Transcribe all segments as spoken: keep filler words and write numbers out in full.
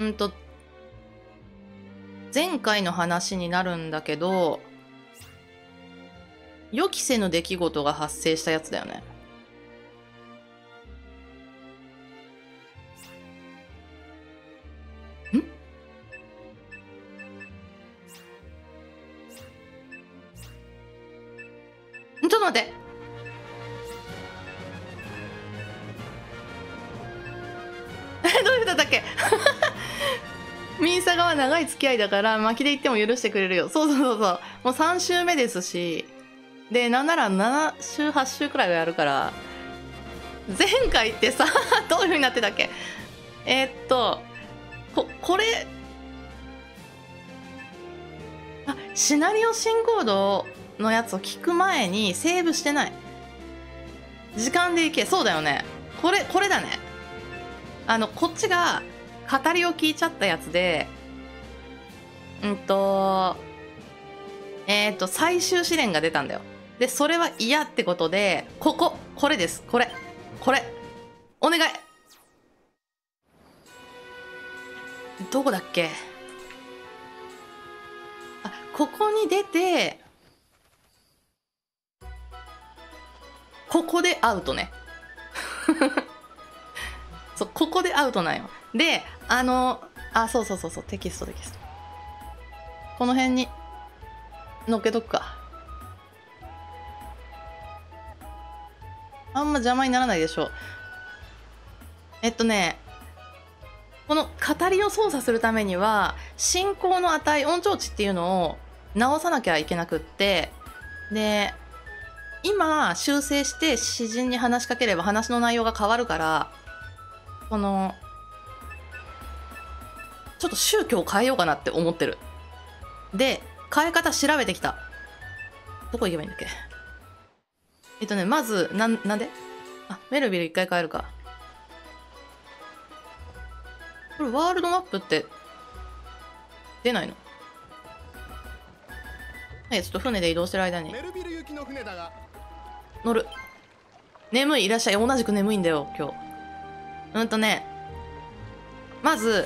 うんと、前回の話になるんだけど、予期せぬ出来事が発生したやつだよね。ん？ちょっと待って。え、どういうことだっけ？ミンサガは長い付き合いだから巻きで言っても許してくれるよ。そうそうそうそう。もうさん週目ですし、で、なんならなな週、はち週くらいはやるから、前回ってさ、どういう風になってたっけ？えー、っと、こ、これ、あ、シナリオ進行度のやつを聞く前にセーブしてない。時間でいけ。そうだよね。これ、これだね。あの、こっちが語りを聞いちゃったやつで、うんと、えー、っと、最終試練が出たんだよ。で、それは嫌ってことで、ここ、これです。これ。これ。お願い。どこだっけ？あ、ここに出て、ここでアウトね。そう、ここでアウトなんよ。で、あの、あ、そうそうそうそう、テキストテキスト。この辺に、乗っけとくか。あんま邪魔にならないでしょう。えっとね、この語りを操作するためには、進行の値、音調値っていうのを直さなきゃいけなくって、で、今、修正して詩人に話しかければ話の内容が変わるから、この、ちょっと宗教を変えようかなって思ってる。で、変え方調べてきた。どこ行けばいいんだっけ？えっとね、まず、なん、なんで？あ、メルビル一回変えるか。これワールドマップって出ないの？はい、ちょっと船で移動してる間に。 メルビル行きの船だが。 乗る。眠い、いらっしゃい。同じく眠いんだよ、今日。うんとね、まず、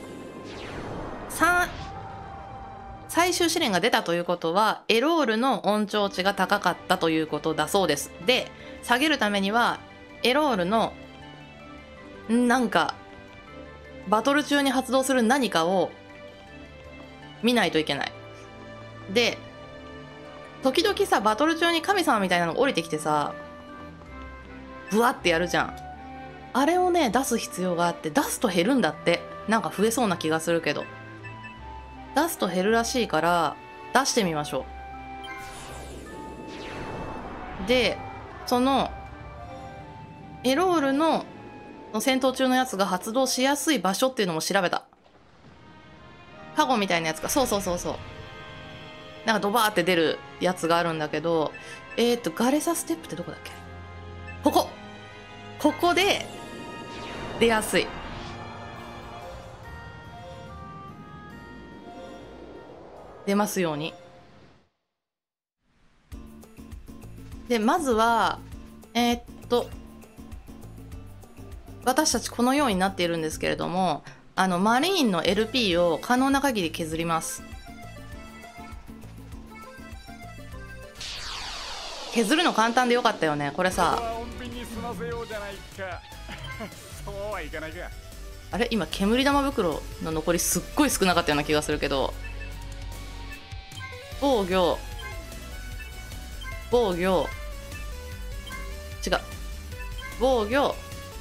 さん、最終試練が出たということは、エロールの音調値が高かったということだそうです。で、下げるためには、エロールの、なんか、バトル中に発動する何かを見ないといけない。で、時々さ、バトル中に神様みたいなのが降りてきてさ、ブワってやるじゃん。あれをね、出す必要があって、出すと減るんだって。なんか増えそうな気がするけど。出すと減るらしいから、出してみましょう。で、その、エロールの戦闘中のやつが発動しやすい場所っていうのも調べた。カゴみたいなやつか。そうそうそうそう。なんかドバーって出るやつがあるんだけど、えっと、ガレサステップってどこだっけ？ここここで出やすい。出ますように。で、まずは、えー、っと、私たちこのようになっているんですけれども、あの、マリーンの エルピー を可能な限り削ります。削るの簡単でよかったよね。これさ。あれ今、煙玉袋の残りすっごい少なかったような気がするけど。防御。防御。違う。防御。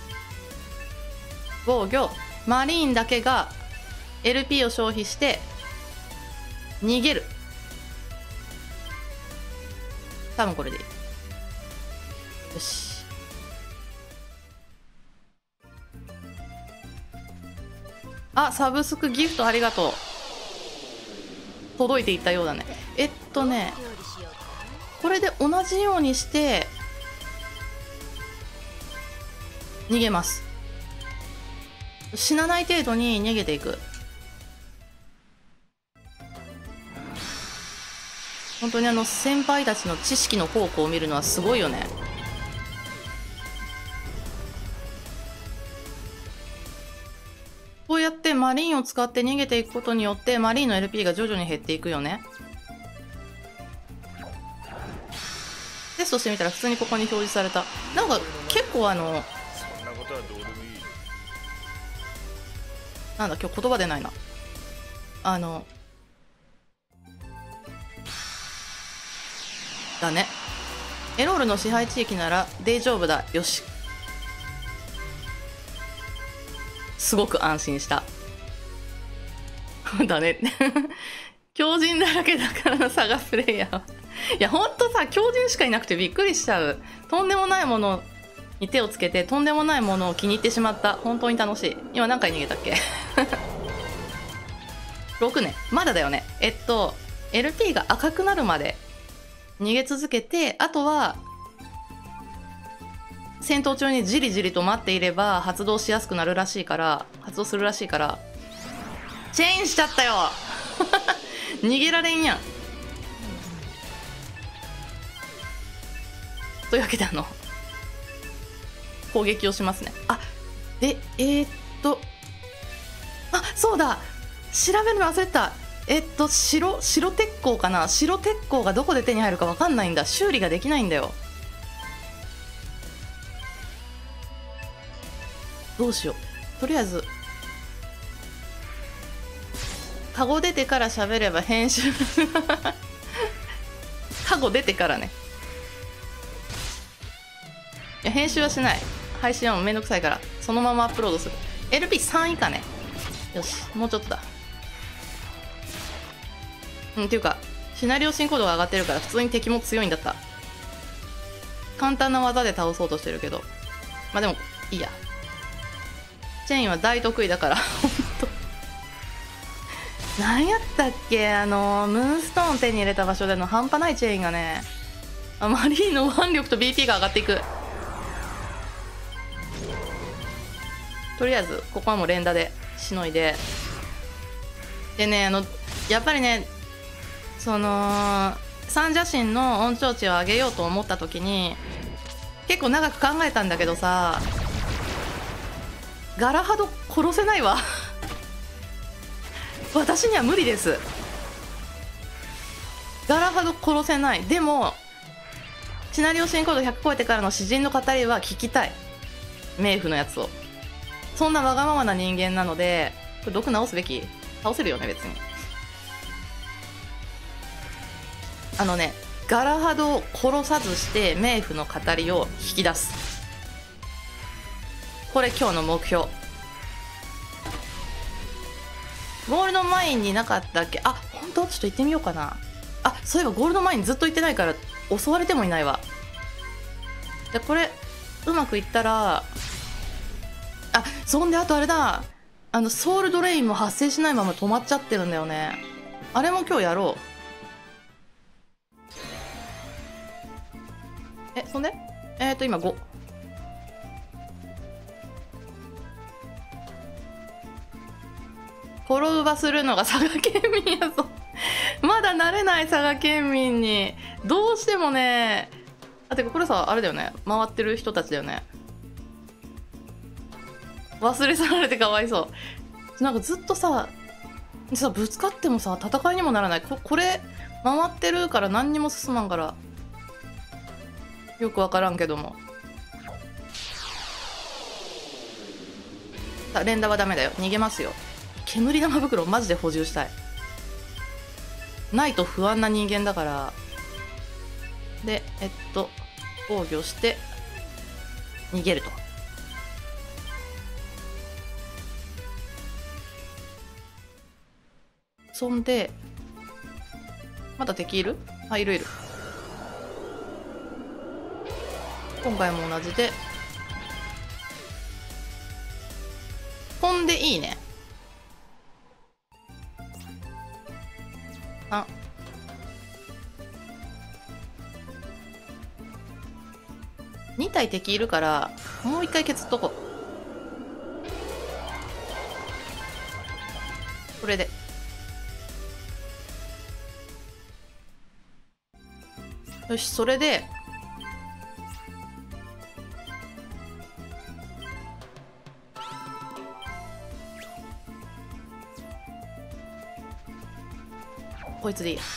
防御。マリーンだけが エルピー を消費して逃げる。多分これでいい。よし。あ、サブスクギフトありがとう。届いていったようだね。えっとね、これで同じようにして逃げます。死なない程度に逃げていく。本当にあの先輩たちの知識の宝庫を見るのはすごいよね。こうやってってマリーンを使って逃げていくことによってマリーンの エルピー が徐々に減っていくよね。テストしてみたら普通にここに表示された。なんか結構あのそんなことはどうでもいい。 なんだ今日言葉出ないな。あのだね。エロールの支配地域なら大丈夫だ。よし、すごく安心しただね強靭だらけだからな、サガプレイヤーはいやほんとさ、強靭しかいなくてびっくりしちゃう。とんでもないものに手をつけてとんでもないものを気に入ってしまった。本当に楽しい。今何回逃げたっけろくね。まだだよね。えっと エルピー が赤くなるまで逃げ続けて、あとは戦闘中にじりじりと待っていれば発動しやすくなるらしいから、発動するらしいから。チェインしちゃったよ逃げられんやん。というわけであの攻撃をしますね。あでえー、っとあそうだ、調べるの忘れてた。えっと白白鉄鋼かな。白鉄鋼がどこで手に入るか分かんないんだ。修理ができないんだよ。どうしよう。とりあえずカゴ出てから喋れば編集カゴ出てからね。いや編集はしない。配信はもうめんどくさいからそのままアップロードする。 エルピーさん 以下ね。よし、もうちょっとだ。うん、っていうかシナリオ進行度が上がってるから普通に敵も強いんだった。簡単な技で倒そうとしてるけど、まあでもいいや。チェインは大得意だからほんと。何やったっけ、あのムーンストーン手に入れた場所での半端ないチェインがね。あマリーの腕力と ビーピー が上がっていく。とりあえずここはもう連打でしのいで。でね、あのやっぱりね、その三邪神の音調値を上げようと思った時に結構長く考えたんだけどさ、ガラハド殺せないわ私には無理です。ガラハド殺せない。でもシナリオ進行度ひゃく超えてからの詩人の語りは聞きたい。冥府のやつを。そんなわがままな人間なので、これ毒直すべき。倒せるよね別に。あのね、ガラハドを殺さずして冥府の語りを引き出す。これ今日の目標。ゴールドマインになかったっけ。あ本当、ちょっと行ってみようかな。あそういえばゴールドマインずっと行ってないから襲われてもいないわ。でこれうまくいったら、あそんであとあれだ、あのソウルドレインも発生しないまま止まっちゃってるんだよね。あれも今日やろう。えそんでえっ、ー、と今ご。フォローバするのが佐賀県民やぞまだ慣れない佐賀県民にどうしてもね。あてかこれさあれだよね、回ってる人たちだよね。忘れ去られてかわいそう。なんかずっとささぶつかってもさ戦いにもならない。 こ, これ回ってるから何にも進まんからよく分からんけども。さあ連打はダメだよ、逃げますよ。煙玉袋マジで補充したい。ないと不安な人間だから。でえっと防御して逃げると。そんでまだ敵いる？あいるいる。今回も同じで飛んでいいね。あに体敵いるからもう一回削っとこう。これでよし。それでこいつでいい。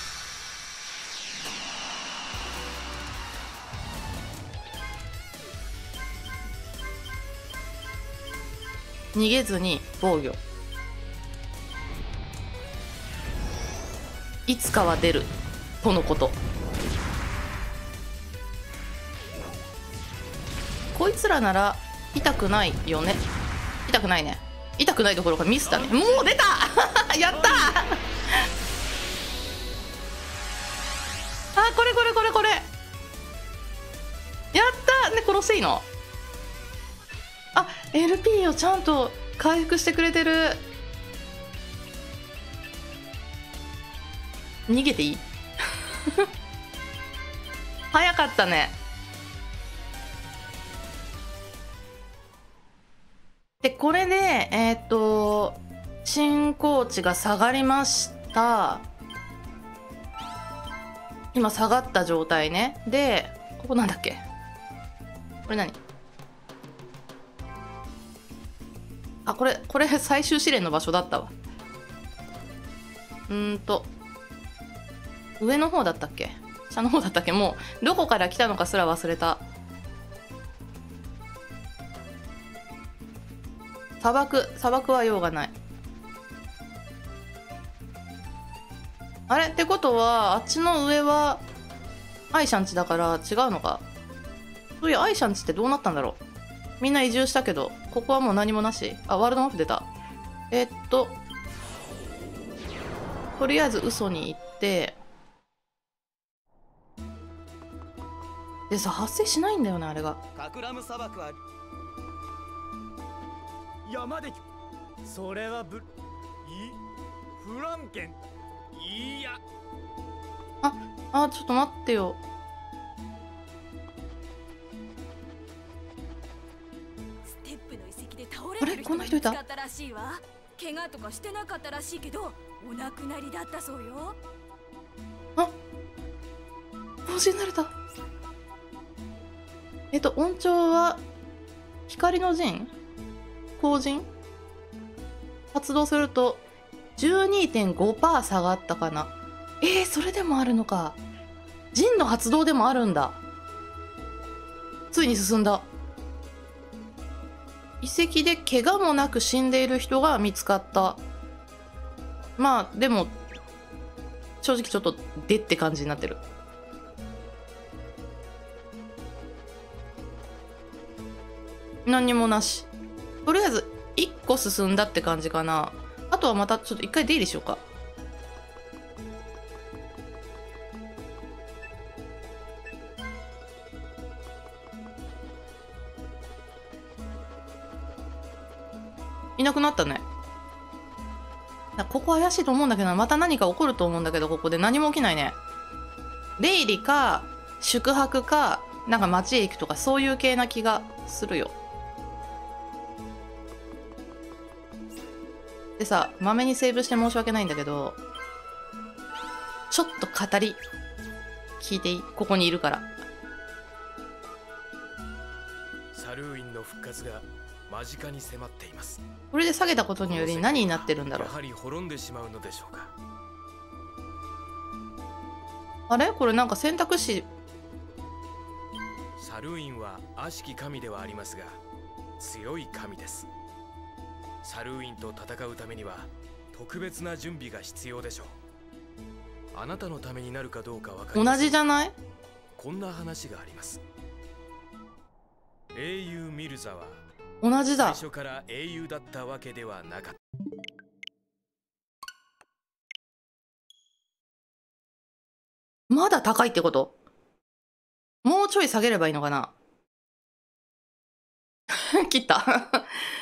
逃げずに防御。いつかは出るとのこと。こいつらなら痛くないよね。痛くないね。痛くないどころかミスだね。もう出たやったあ、これこれこれこれやったね。殺していいの？あ、エルピー をちゃんと回復してくれてる。逃げていい早かったね。でこれでえっと進行値が下がりました。今下がった状態ね。でここなんだっけ、これ何、あ、これこれ最終試練の場所だったわ。うーんと上の方だったっけ、下の方だったっけ、もうどこから来たのかすら忘れた。砂漠、砂漠は用がない。あれってことはあっちの上はアイシャンチだから違うのか。そういうアイシャンチってどうなったんだろう。みんな移住したけどここはもう何もなし。あ、ワールドマップ出た。えっととりあえず嘘に行ってでさ、発生しないんだよねあれが。 カクラム砂漠は山で、それはブいフランケン、いやああ、ちょっと待ってよ。 ステップの遺跡で倒れてる人が見つかったらしいわ。怪我とかしてなかったらしいけどお亡くなりだったそうよ。 あ、帽子になれた。えっと音調は光の陣、光陣発動すると じゅうにてんごパーセント 下がったかな。えー、それでもあるのか。陣の発動でもあるんだ。ついに進んだ。遺跡で怪我もなく死んでいる人が見つかった。まあでも正直ちょっとでって感じになってる。何にもなし。とりあえずいっこ進んだって感じかな。あとはまたちょっと一回出入りしようか。いなくなったね。ここ怪しいと思うんだけど、また何か起こると思うんだけど、ここで何も起きないね。出入りか宿泊かなんか街へ行くとかそういう系な気がするよ。でさ、まめにセーブして申し訳ないんだけど、ちょっと語り聞いていい？ここにいるから。 サルーインの復活が間近に迫っています。 これで下げたことにより何になってるんだろう。 やはり滅んでしまうのでしょうか。 あれこれなんか選択肢。 サルーインは悪しき神ではありますが強い神です。サルーインと戦うためには特別な準備が必要でしょう。あなたのためになるかどうかわかりません。 同じじゃない？ こんな話があります。英雄ミルザは同じだ。 最初から英雄だったわけではなかった。 まだ高いってこと？もうちょい下げればいいのかな切った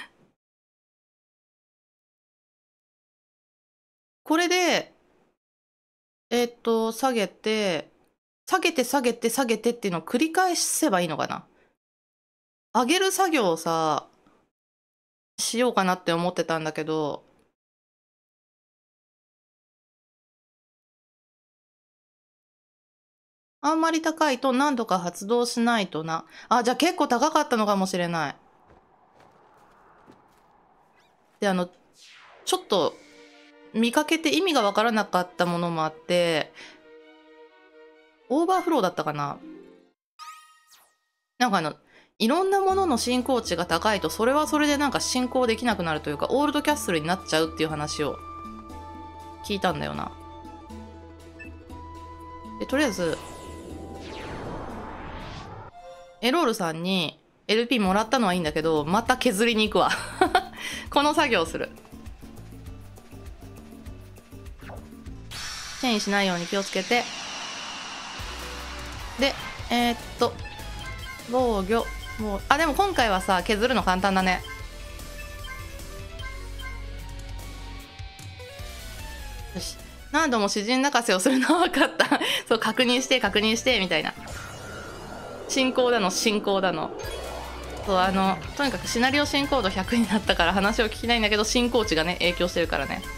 これでえーっと下げて下げて下げて下げてっていうのを繰り返せばいいのかな。上げる作業をさしようかなって思ってたんだけど、あんまり高いと何度か発動しないとな。あ、じゃあ結構高かったのかもしれない。で、あの、ちょっと見かけて意味がわからなかったものもあって、オーバーフローだったかな。なんかあの、いろんなものの進行値が高いと、それはそれでなんか進行できなくなるというか、オールドキャッスルになっちゃうっていう話を聞いたんだよな。で、とりあえず、エロールさんに エルピー もらったのはいいんだけど、また削りに行くわ。この作業をする。チェインしないように気をつけて。で、えー、っと、防御、もう、あ、でも今回はさ、削るの簡単だね。よし。何度も詩人泣かせをするのは分かった。そう、確認して、確認して、みたいな。進行だの、進行だの。そう、あの、とにかくシナリオ進行度ひゃくになったから話を聞きないんだけど、進行値がね、影響してるからね。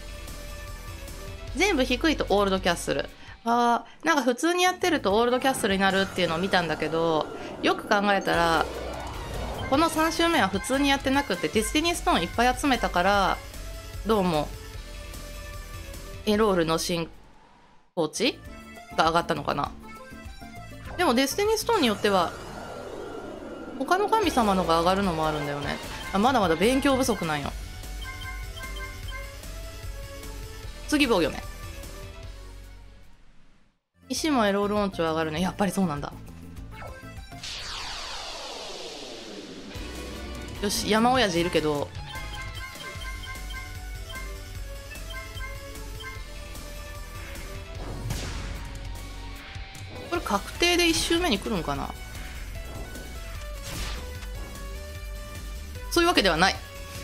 全部低いとオールドキャッスル。あー、なんか普通にやってるとオールドキャッスルになるっていうのを見たんだけど、よく考えたら、このさん周目は普通にやってなくて、ディスティニーストーンいっぱい集めたから、どうも、エロールの進行値が上がったのかな。でもデスティニーストーンによっては、他の神様のが上がるのもあるんだよね。あ、まだまだ勉強不足なんよ。次防御ね。石もエロール音調上がるね。やっぱりそうなんだ。よし、山親父いるけど、これ確定でいち周目に来るんかな。そういうわけではない。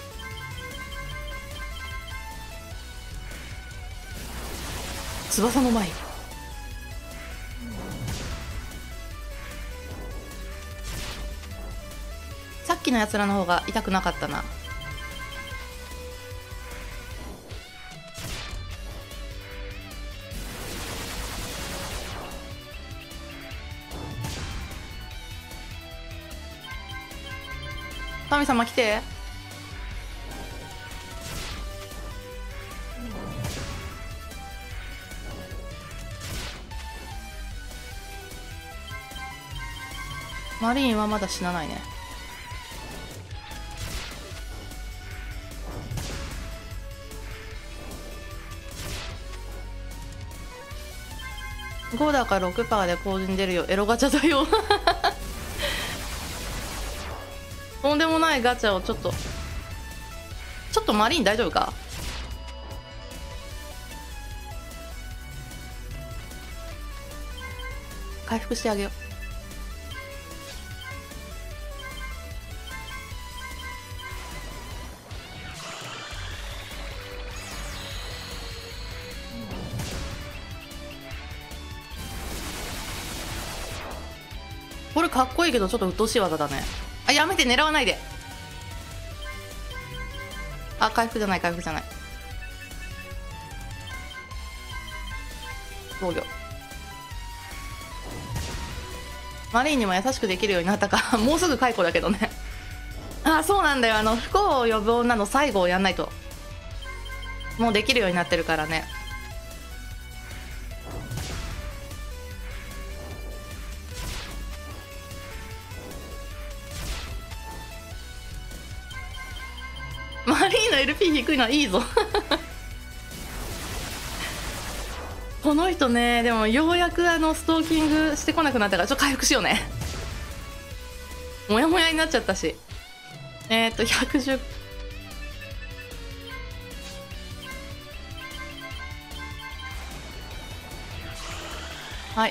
翼の前。さっきのやつらの方が痛くなかったな。神様来て。マリーンはまだ死なないね。ごだか ろくパーセント で後陣出るよ。エロガチャだよ。とんでもないガチャをちょっとちょっとマリーン大丈夫か。回復してあげよう。これかっこいいけどちょっと鬱陶しい技だね。あ、やめて、狙わないで。あ、回復じゃない、回復じゃない。防御。マリーンにも優しくできるようになったか。もうすぐ解雇だけどね。あ、そうなんだよ。あの不幸を呼ぶ女の最後をやんないともうできるようになってるからね。マリーの エルピー 低いのはいいぞ。この人ね、でもようやくあのストーキングしてこなくなったからちょっと回復しようね。モヤモヤになっちゃったし。えっとひゃくじゅう。はい、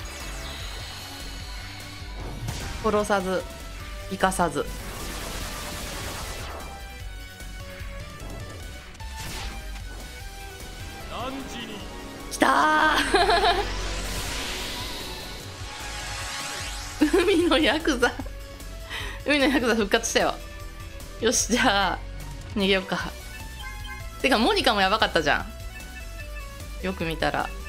殺さず生かさず。きたー。海のヤクザ。海のヤクザ復活したよ。よし、じゃあ逃げようか。てかモニカもやばかったじゃん、よく見たら。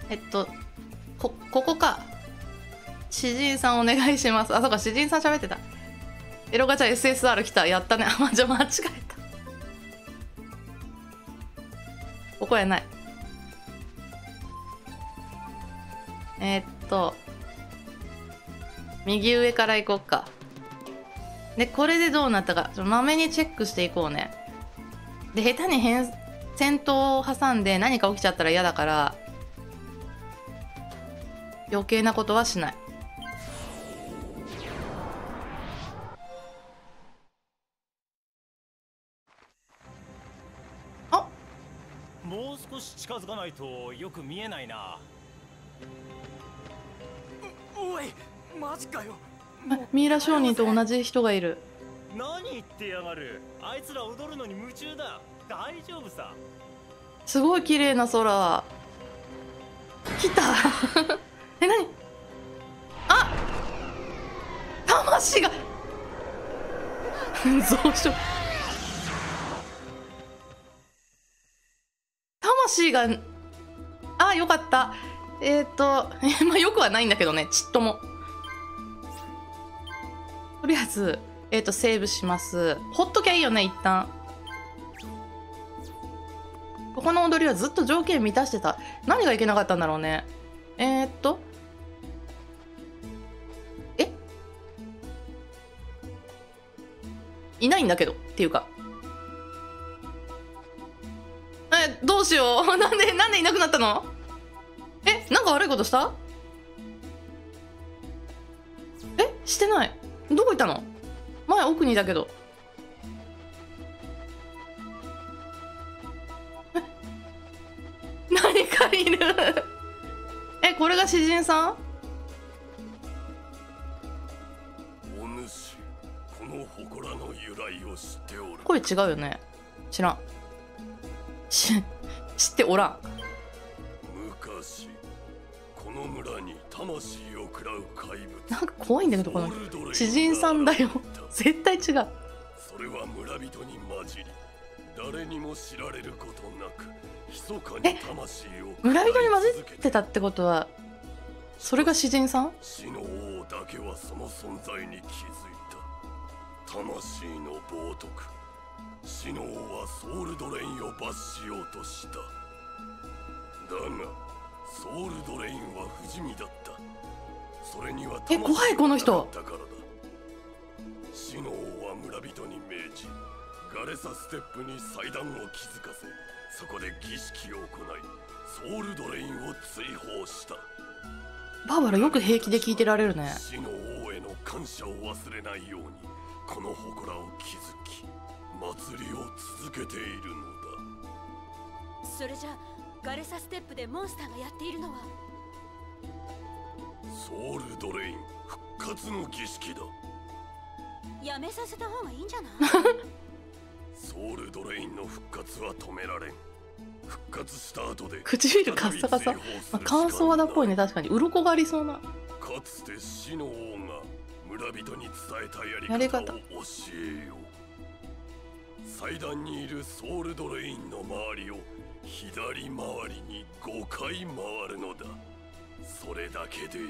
えっとこここか。詩人さんお願いします。あ、そうか、詩人さん喋ってた。エロガチャ エスエスアール 来た。やったね。あ、ま、じゃあ間違えた。ここやない。えー、っと右上から行こうか。でこれでどうなったかちょっとまめにチェックしていこうね。で下手に変戦闘を挟んで何か起きちゃったら嫌だから余計なことはしない。あ、 もう少し近づかないとよく見えないな。おい、マジかよ。 ミイラ商人と同じ人がいる。 何言ってやがる。あいつら踊るのに夢中だ。大丈夫さ。 すごい綺麗な空。来たえ、何？あ、魂が増殖。魂が、あ、よかった。えっ、ー、とえまあよくはないんだけどね、ちっとも。とりあえず、えっ、ー、とセーブします。ほっときゃいいよね、一旦。この踊りはずっと条件満たしてた。何がいけなかったんだろうね。えー、っとえいないんだけどっていうか、え、どうしようなんでなんでいなくなったの。え、なんか悪いことした？え、してない。どこ行ったの？前奥にいたけど。何かいるえ、これが詩人さん？ お主、この祠の由来を知っておる。 声違うよね。知らん。し知っておらん。 昔この村に魂を食らう怪物、 なんか怖いんだけど、この詩人さんだよ絶対違う。 それは村人に混じり誰にも知られることなく密かに魂を村人に混じってたってことはそれが詩人さん？ 死の王だけはその存在に気づいた。魂の冒涜、死の王はソウルドレインを罰しようとした。だがソウルドレインは不死身だった。それにはえ、怖いこの人。 だからだ。死の王は村人に命じガレサステップに祭壇を築かせ、そこで儀式を行いソウルドレインを追放した。 バーバラよく平気で聞いてられるね。 死の王への感謝を忘れないようにこの祠を築き祭りを続けているのだ。 それじゃガレサステップでモンスターがやっているのはソウルドレイン復活の儀式だ。 やめさせた方がいいんじゃないソウルドレインの復活は止められん。復活した後で唇カッサカサ、まあ、乾燥肌っぽいね。確かに鱗がありそうな。 かつて死の王が村人に伝えたやり方を教えよう。祭壇にいるソウルドレインの周りを左回りにごかい回るのだ。それだけでいい。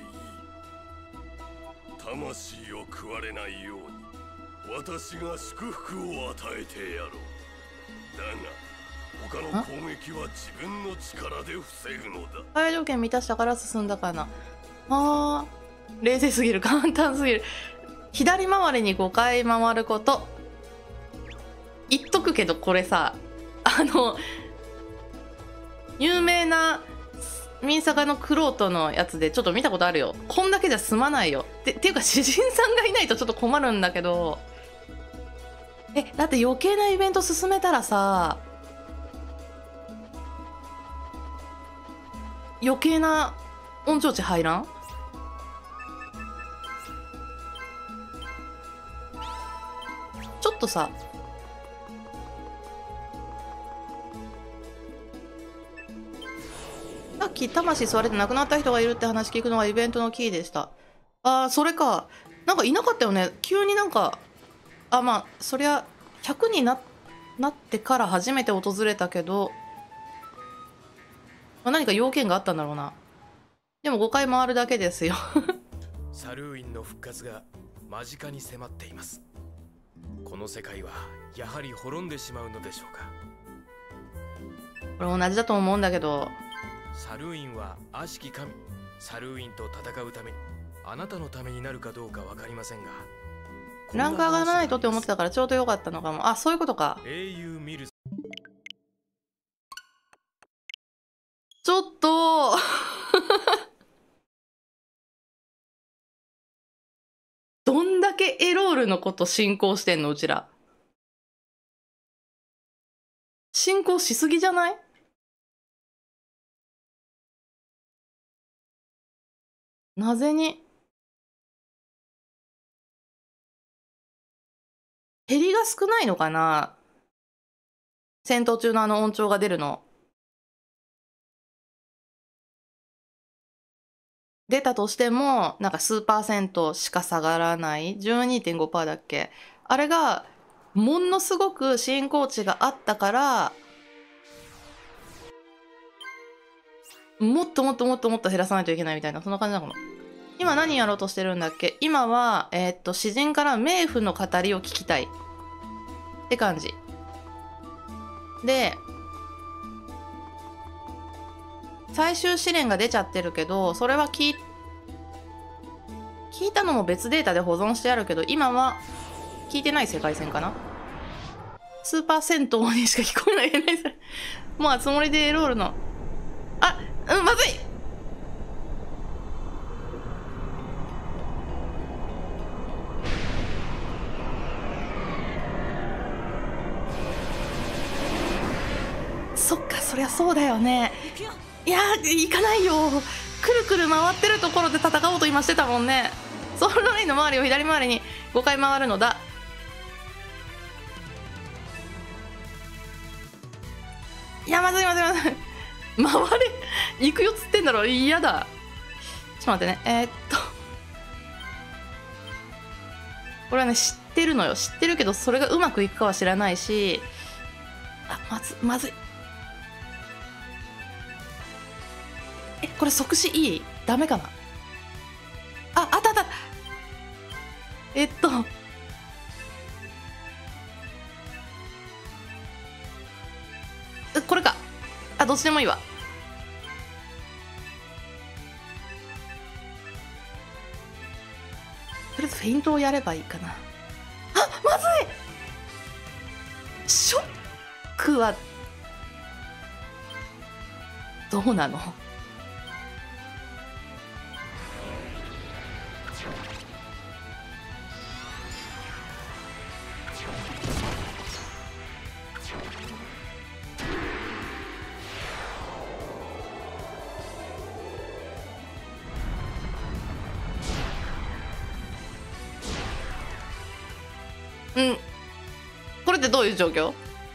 魂を食われないように私が祝福を与えてやろう。だが他の攻撃は自分の力で防ぐのだ。 対条件満たしたから進んだかな。あー、冷静すぎる。簡単すぎる。左回りにごかい回ること。言っとくけどこれさ、あの有名な民作のクロートのやつでちょっと見たことあるよ。こんだけじゃ済まないよ。てっていうか詩人さんがいないとちょっと困るんだけど。え、だって余計なイベント進めたらさ、余計な温情値入らん？ちょっとさ、さっき魂吸われて亡くなった人がいるって話聞くのがイベントのキーでした。あー、それか。なんかいなかったよね。急になんか、あ、まあそりゃひゃくにな、なってから初めて訪れたけど、まあ、何か要件があったんだろうな。 でもごかい回るだけですよ。 サルーインの復活が間近に迫っています。この世界はやはり滅んでしまうのでしょうか。 これ同じだと思うんだけど。 サルーインは悪しき神。サルーインと戦うためにあなたのためになるかどうかわかりませんが、 ランク上がらないとって思ってたからちょうどよかったのかも。あ、そういうことか。 英雄ミルズ。 ちょっとどんだけエロールのこと進行してんのうちら。進行しすぎじゃない？なぜに減りが少ないのかな、戦闘中のあの音調が出るの。出たとしてもなんか数パーセントしか下がらない じゅうにてんごパーセント だっけ、あれがものすごく進行値があったからもっともっともっともっと減らさないといけないみたいな、そんな感じなのかな。今何やろうとしてるんだっけ。今は、えー、っと詩人から冥府の語りを聞きたいって感じで、最終試練が出ちゃってるけど、それは聞い聞いたのも別データで保存してあるけど、今は聞いてない世界線かな。数パーセントにしか聞こえない。まあつもりでエロールのあ、うん、まずい。そっか、そりゃそうだよね。いやー、行かないよ。くるくる回ってるところで戦おうと今してたもんね。ソウルラインの周りを左回りにごかい回るのだ。いや、まずいまずいまずい。回れ行くよっつってんだろ。嫌だ。ちょっと待ってね。えー、っとこれはね知ってるのよ。知ってるけどそれがうまくいくかは知らないし、あ、まずまずい。え、これ即死いい？ダメかな。あ、あったあった。えっとこれか。あ、どっちでもいいわ。とりあえずフェイントをやればいいかな。あ、まずい。ショックはどうなの？うん、これってどういう状況？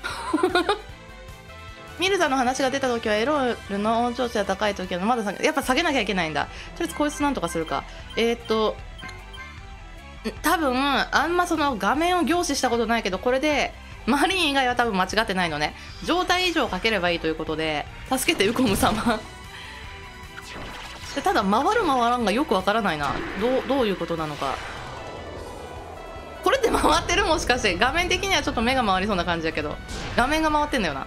ミルザの話が出た時はエロールの音調値が高い時はまだ下げ、やっぱ下げなきゃいけないんだ。とりあえずこいつなんとかするか。えー、っと多分あんまその画面を凝視したことないけど、これでマリン以外は多分間違ってないのね。状態異常かければいいということで、助けてウコム様。でただ回る回らんがよくわからないな。どうどういうことなのか。これって回ってる？もしかして画面的にはちょっと目が回りそうな感じだけど、画面が回ってんだよな。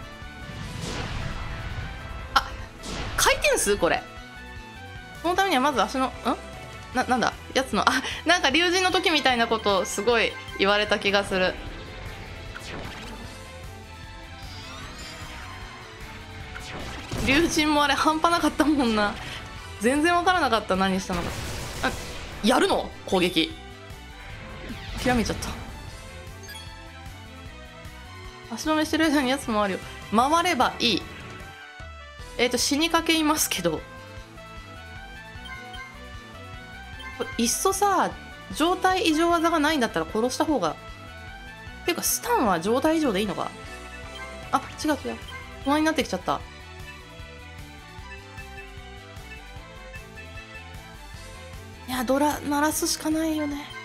あ、回転数これ。そのためにはまず足のんな、なんだやつの、あ、なんか龍神の時みたいなことをすごい言われた気がする。龍神もあれ半端なかったもんな。全然わからなかった、何したのか。あ、やるの？攻撃諦めちゃった。足止めしてる間にやつもあるよ。回ればいい。えっと死にかけいますけど、これいっそさ、状態異常技がないんだったら殺した方が。っていうかスタンは状態異常でいいのか。あ、違う違う、不安になってきちゃった。いや、ドラ鳴らすしかないよね。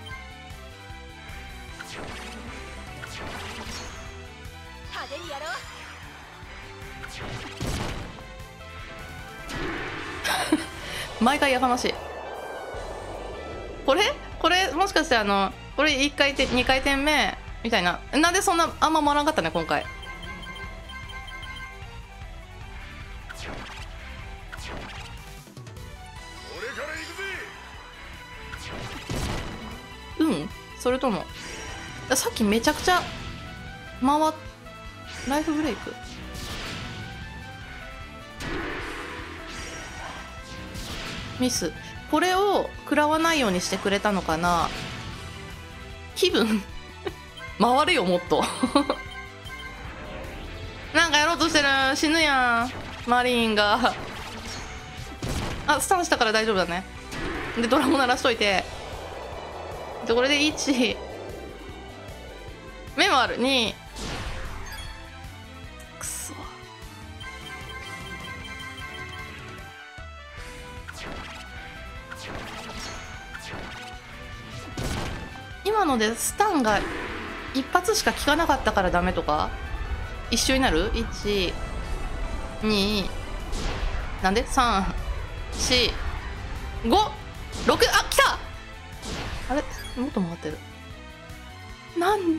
派手にやろう。 毎回やかましい。これこれもしかしてあのこれいっかい転にかい転目みたいな。なんでそんなあんま回らなかったね今回。 俺から行くぜ。 うんそれともさっきめちゃくちゃ回っライフブレイクミス。これを食らわないようにしてくれたのかな。気分回れよもっとなんかやろうとしてる。死ぬやんマリーンが。あスタンしたから大丈夫だね。でドラも鳴らしといて。でこれでいち目もあるにくそ。今のでスタンが一発しか効かなかったからダメとか一緒になる ?いち、に なんで さん、よん、ご、ろく。あ来た。あれもっと回ってる。なんで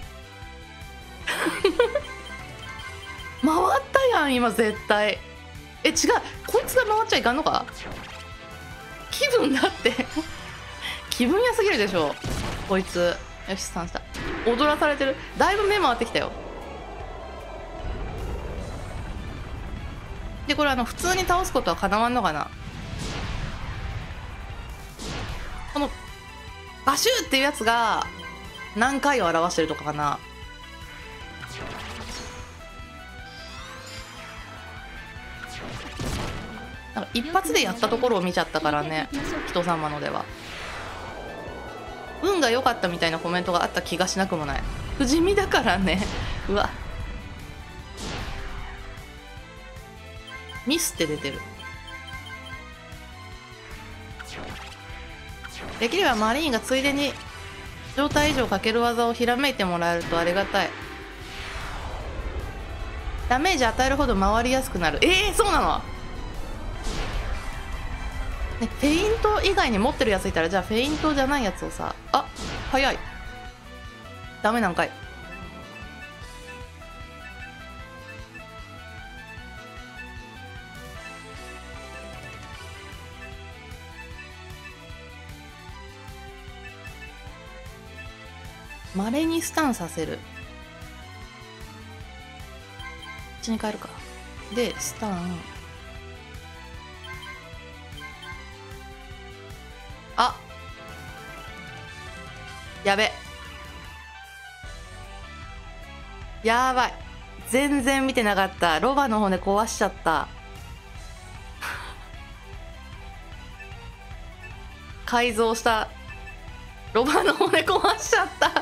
回ったやん今絶対。え違うこいつが回っちゃいかんのか。気分だって気分屋すぎるでしょこいつ。よしさんした踊らされてる。だいぶ目回ってきたよ。でこれあの普通に倒すことはかなわんのかな。このバシューっていうやつが何回を表してるとかかな。なんか一発でやったところを見ちゃったからね人様のでは。運が良かったみたいなコメントがあった気がしなくもない。不死身だからねうわミスって出てる。できればマリーンがついでに状態以上かける技をひらめいてもらえるとありがたい。ダメージ与えるほど回りやすくなる。えー、そうなの、ね、フェイント以外に持ってるやついたらじゃあフェイントじゃないやつをさ。あ早い。ダメなんかい。まれにスタンさせる。こっちに変えるか。でスタン。あやべやばい全然見てなかった。ロバの骨壊しちゃった改造したロバの骨壊しちゃった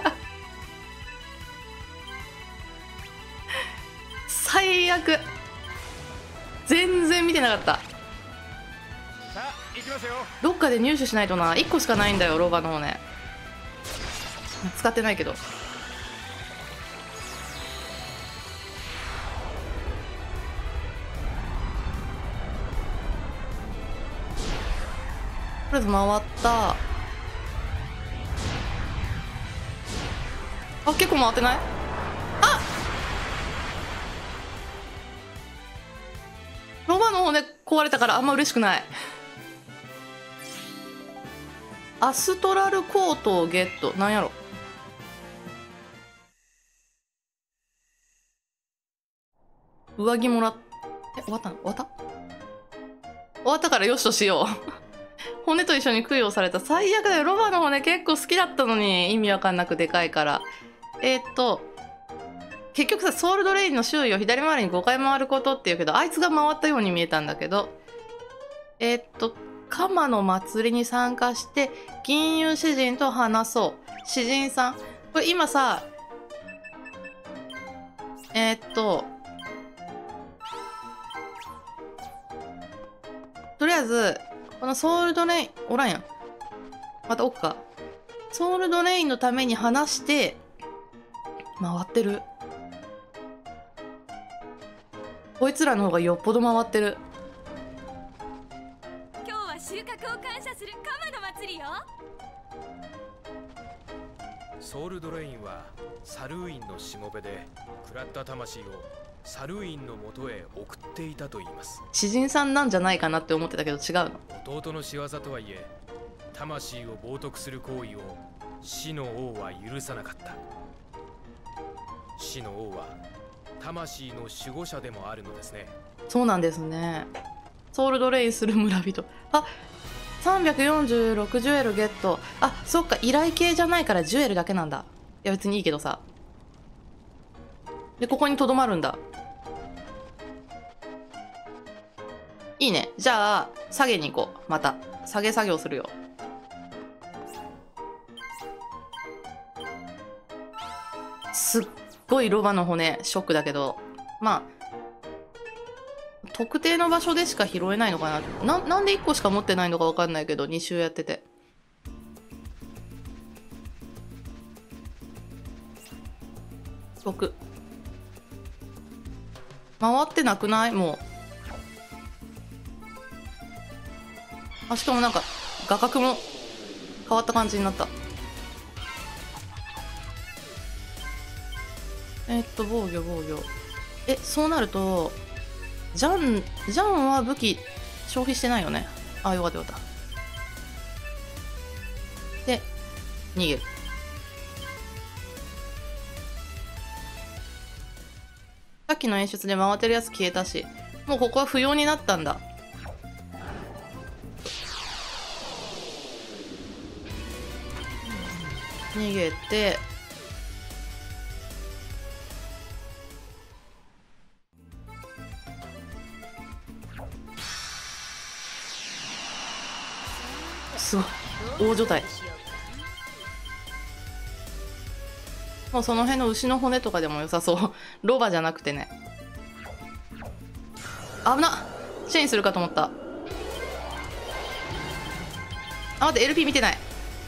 最悪全然見てなかった。 さあ行きますよ。 どっかで入手しないとな。いっこしかないんだよロバの骨。使ってないけど。とりあえず回った。あ結構回ってない。あロバの骨壊れたからあんま嬉しくない。アストラルコートをゲット。なんやろ。上着もらっえ終わったの終わった終わったからよしとしよう骨と一緒に供養された。最悪だよ。ロバの骨結構好きだったのに意味わかんなくでかいから。えー、っと結局さソウルドレインの周囲を左回りにごかい回ることっていうけどあいつが回ったように見えたんだけど。えー、っとカマの祭りに参加して銀融詩人と話そう。詩人さんこれ今さえー、っととりあえずこのソウルドレインおらんやん。また奥か。ソウルドレインのために話して回ってる。こいつらの方がよっぽど回ってる。 今日は穫を感謝する鎌の祭りよ。 ソウルドレインはサルーインのしもべで、食らった魂をサルーインのもとへ送っていたと言います。 詩人さんなんじゃないかなって思ってたけど違うの。 弟の仕業とはいえ、魂を冒涜する行為を死の王は許さなかった。死の王は魂の守護者でもあるのですね。 そうなんですね。ソウルドレインする村人。あ、さんびゃくよんじゅうろくジュエルゲット。あ、そっか、依頼系じゃないからジュエルだけなんだ。いや別にいいけどさ。で、ここにとどまるんだ。いいね。じゃあ、下げに行こう。また。下げ作業するよ。すっごいロバの骨、ショックだけど。まあ、特定の場所でしか拾えないのかな。な、なんでいっこしか持ってないのかわかんないけど、に周やってて。ろく。回ってなくない？もう。あ、しかもなんか、画角も変わった感じになった。えっと、防御、防御。え、そうなると、ジャン、ジャンは武器消費してないよね。あ、よかったよかった。で、逃げる。さっきの演出で回ってるやつ消えたし、もうここは不要になったんだ。逃げて、すごい大所帯。もうその辺の牛の骨とかでも良さそう。ロバじゃなくてね。危なっ、チェインするかと思った。あ、待って、エルピー 見てない。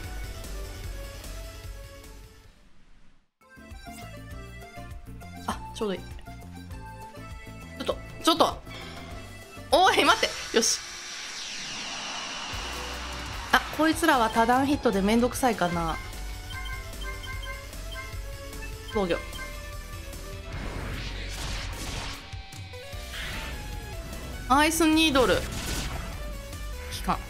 あ、ちょうどいい。ちょっとちょっとおい待って、よし。あ、こいつらは多段ヒットでめんどくさいかな。防御。アイスニードル。期間。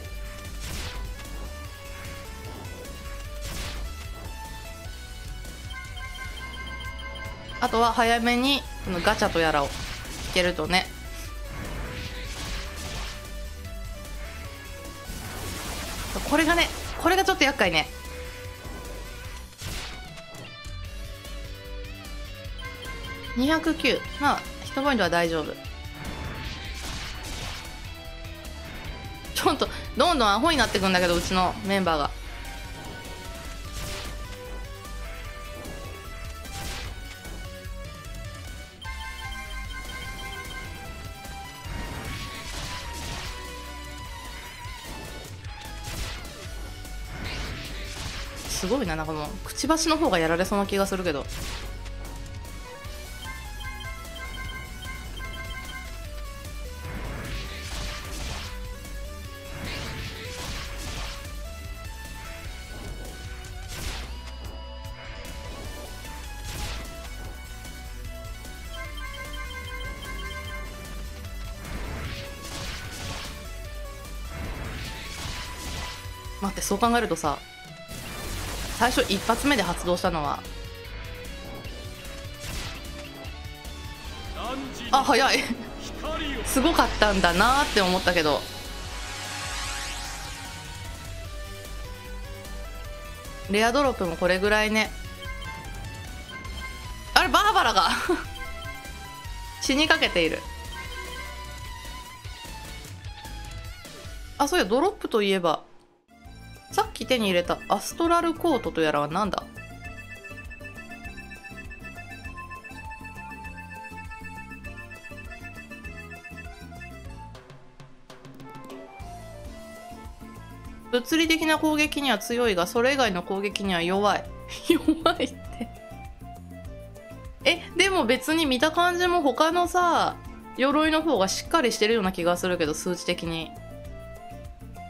あとは早めにこのガチャとやらを引けるとね。これがね、これがちょっと厄介ね。にひゃくきゅう。まあヒットポイントは大丈夫。ちょっとどんどんアホになってくんだけど、うちのメンバーが。すごいな、なんかもうくちばしの方がやられそうな気がするけど。待って、そう考えるとさ、最初一発目で発動したのは、あ、早いすごかったんだなーって思ったけど、レアドロップもこれぐらいね。あれ、バーバラが死にかけている。あ、そういや、ドロップといえばさっき手に入れたアストラルコートとやらはなんだ。物理的な攻撃には強いが、それ以外の攻撃には弱い。弱いって。え、でも別に見た感じも他のさ、鎧の方がしっかりしてるような気がするけど、数値的に。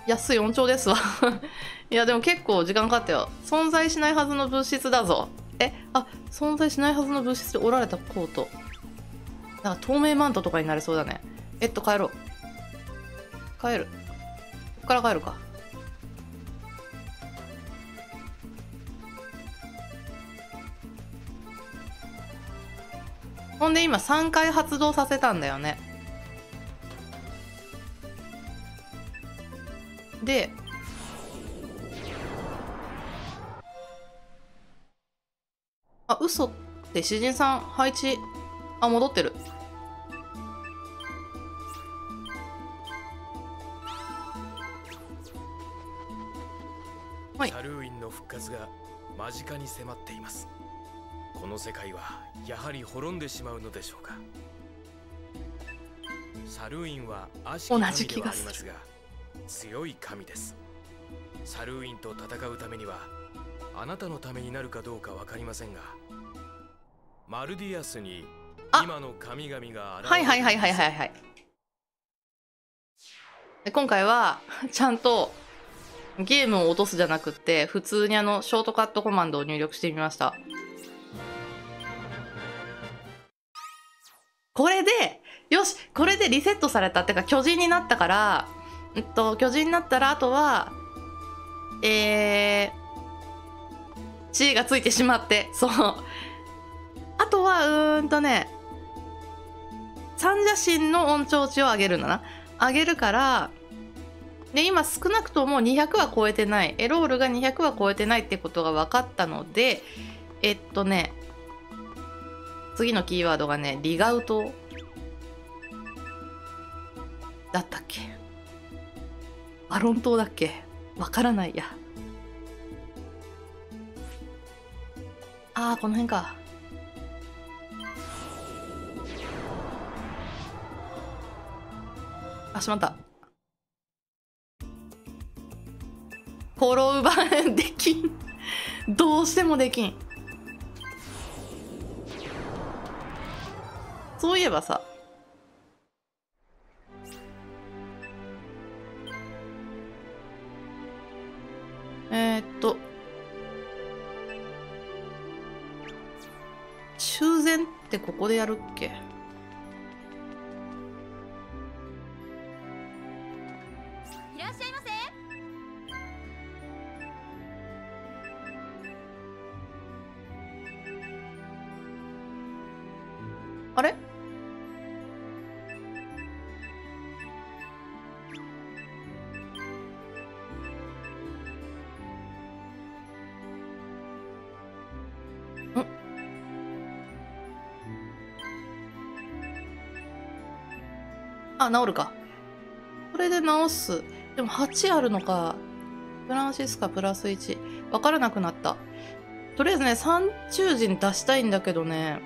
安い音調ですわいやでも結構時間かかったよ。存在しないはずの物質だぞ。え、あ、存在しないはずの物質で折られたコート。なんか透明マントとかになりそうだね。えっと帰ろう。帰る。こっから帰るか。ほんで今さんかい発動させたんだよね。で、あ、嘘って詩人さん配置、あ、戻ってる。はい。 サルーインの復活が間近に迫っています。この世界はやはり滅んでしまうのでしょうか。サルーインは悪しき神ではありますが強い神です。サルーインと戦うためにはあなたのためになるかどうかわかりませんが、マルディアスに今の神々が現れる。 はいはいはいはいはいはい。今回はちゃんとゲームを落とすじゃなくって普通にあのショートカットコマンドを入力してみました。これでよし、これでリセットされたってか巨人になったから、えっと巨人になったらあとはえー、地位がついてしまって、そうあとはうーんとね三者神の音調値を上げるんだな。上げるからで今少なくともにひゃくは超えてない、エロールがにひゃくは超えてないってことが分かったので、えっとね次のキーワードがねリガウトだったっけ、バロン島だっけ、わからないや。あーこの辺か。あ、しまった。フォローバーできんどうしてもできん。そういえばさ、えー、っと修繕ってここでやるっけ。 いらっしゃいませ。 あれあ、治るか。これで治す。でもはちあるのか。フランシスカプラスいち。わからなくなった。とりあえずね、三中人出したいんだけどね。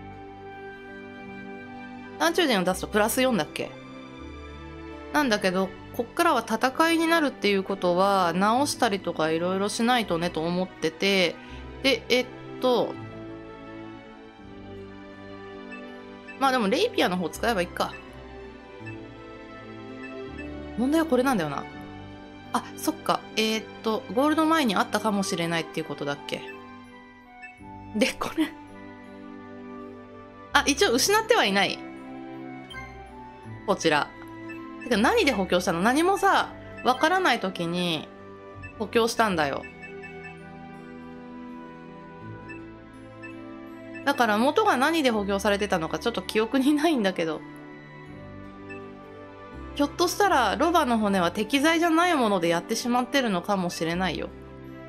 三中人を出すとプラスよんだっけなんだけど、こっからは戦いになるっていうことは、直したりとかいろいろしないとねと思ってて、で、えっと、まあでもレイピアの方使えばいいか。問題はこれなんだよな。あ、そっか。えー、っと、ゴールド前にあったかもしれないっていうことだっけ。で、これ。あ、一応失ってはいない。こちら。てか何で補強したの？何もさ、わからないときに補強したんだよ。だから元が何で補強されてたのかちょっと記憶にないんだけど。ひょっとしたらロバの骨は適材じゃないものでやってしまってるのかもしれないよ。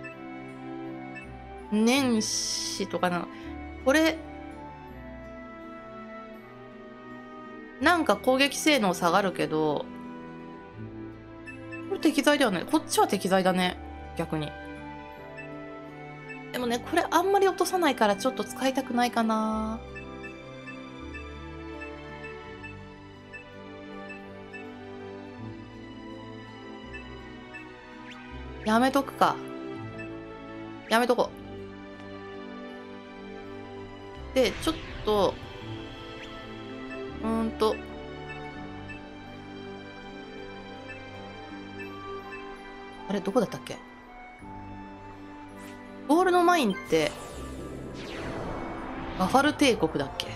年始とかな。これ、なんか攻撃性能下がるけど、これ適材ではない。こっちは適材だね。逆に。でもね、これあんまり落とさないからちょっと使いたくないかな。やめとくか。やめとこう。で、ちょっと、うーんと、 あれどこだったっけ？ゴールドマインってバファル帝国だっけ？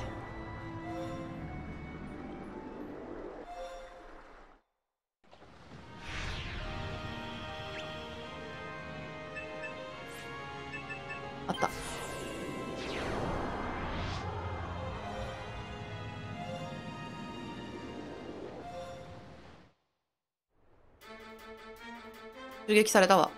あった。襲撃されたわ。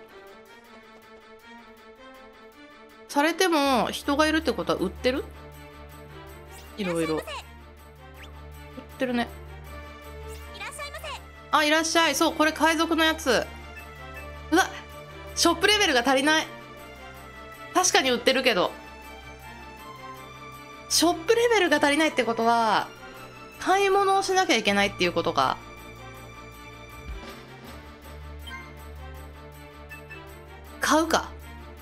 されても人がいるってことは売ってる？いろいろ売ってるね。 いらっしゃいませ。 あ、いらっしゃい。そう、これ海賊のやつ。うわ、ショップレベルが足りない。確かに売ってるけど、ショップレベルが足りないってことは買い物をしなきゃいけないっていうことか。買うか。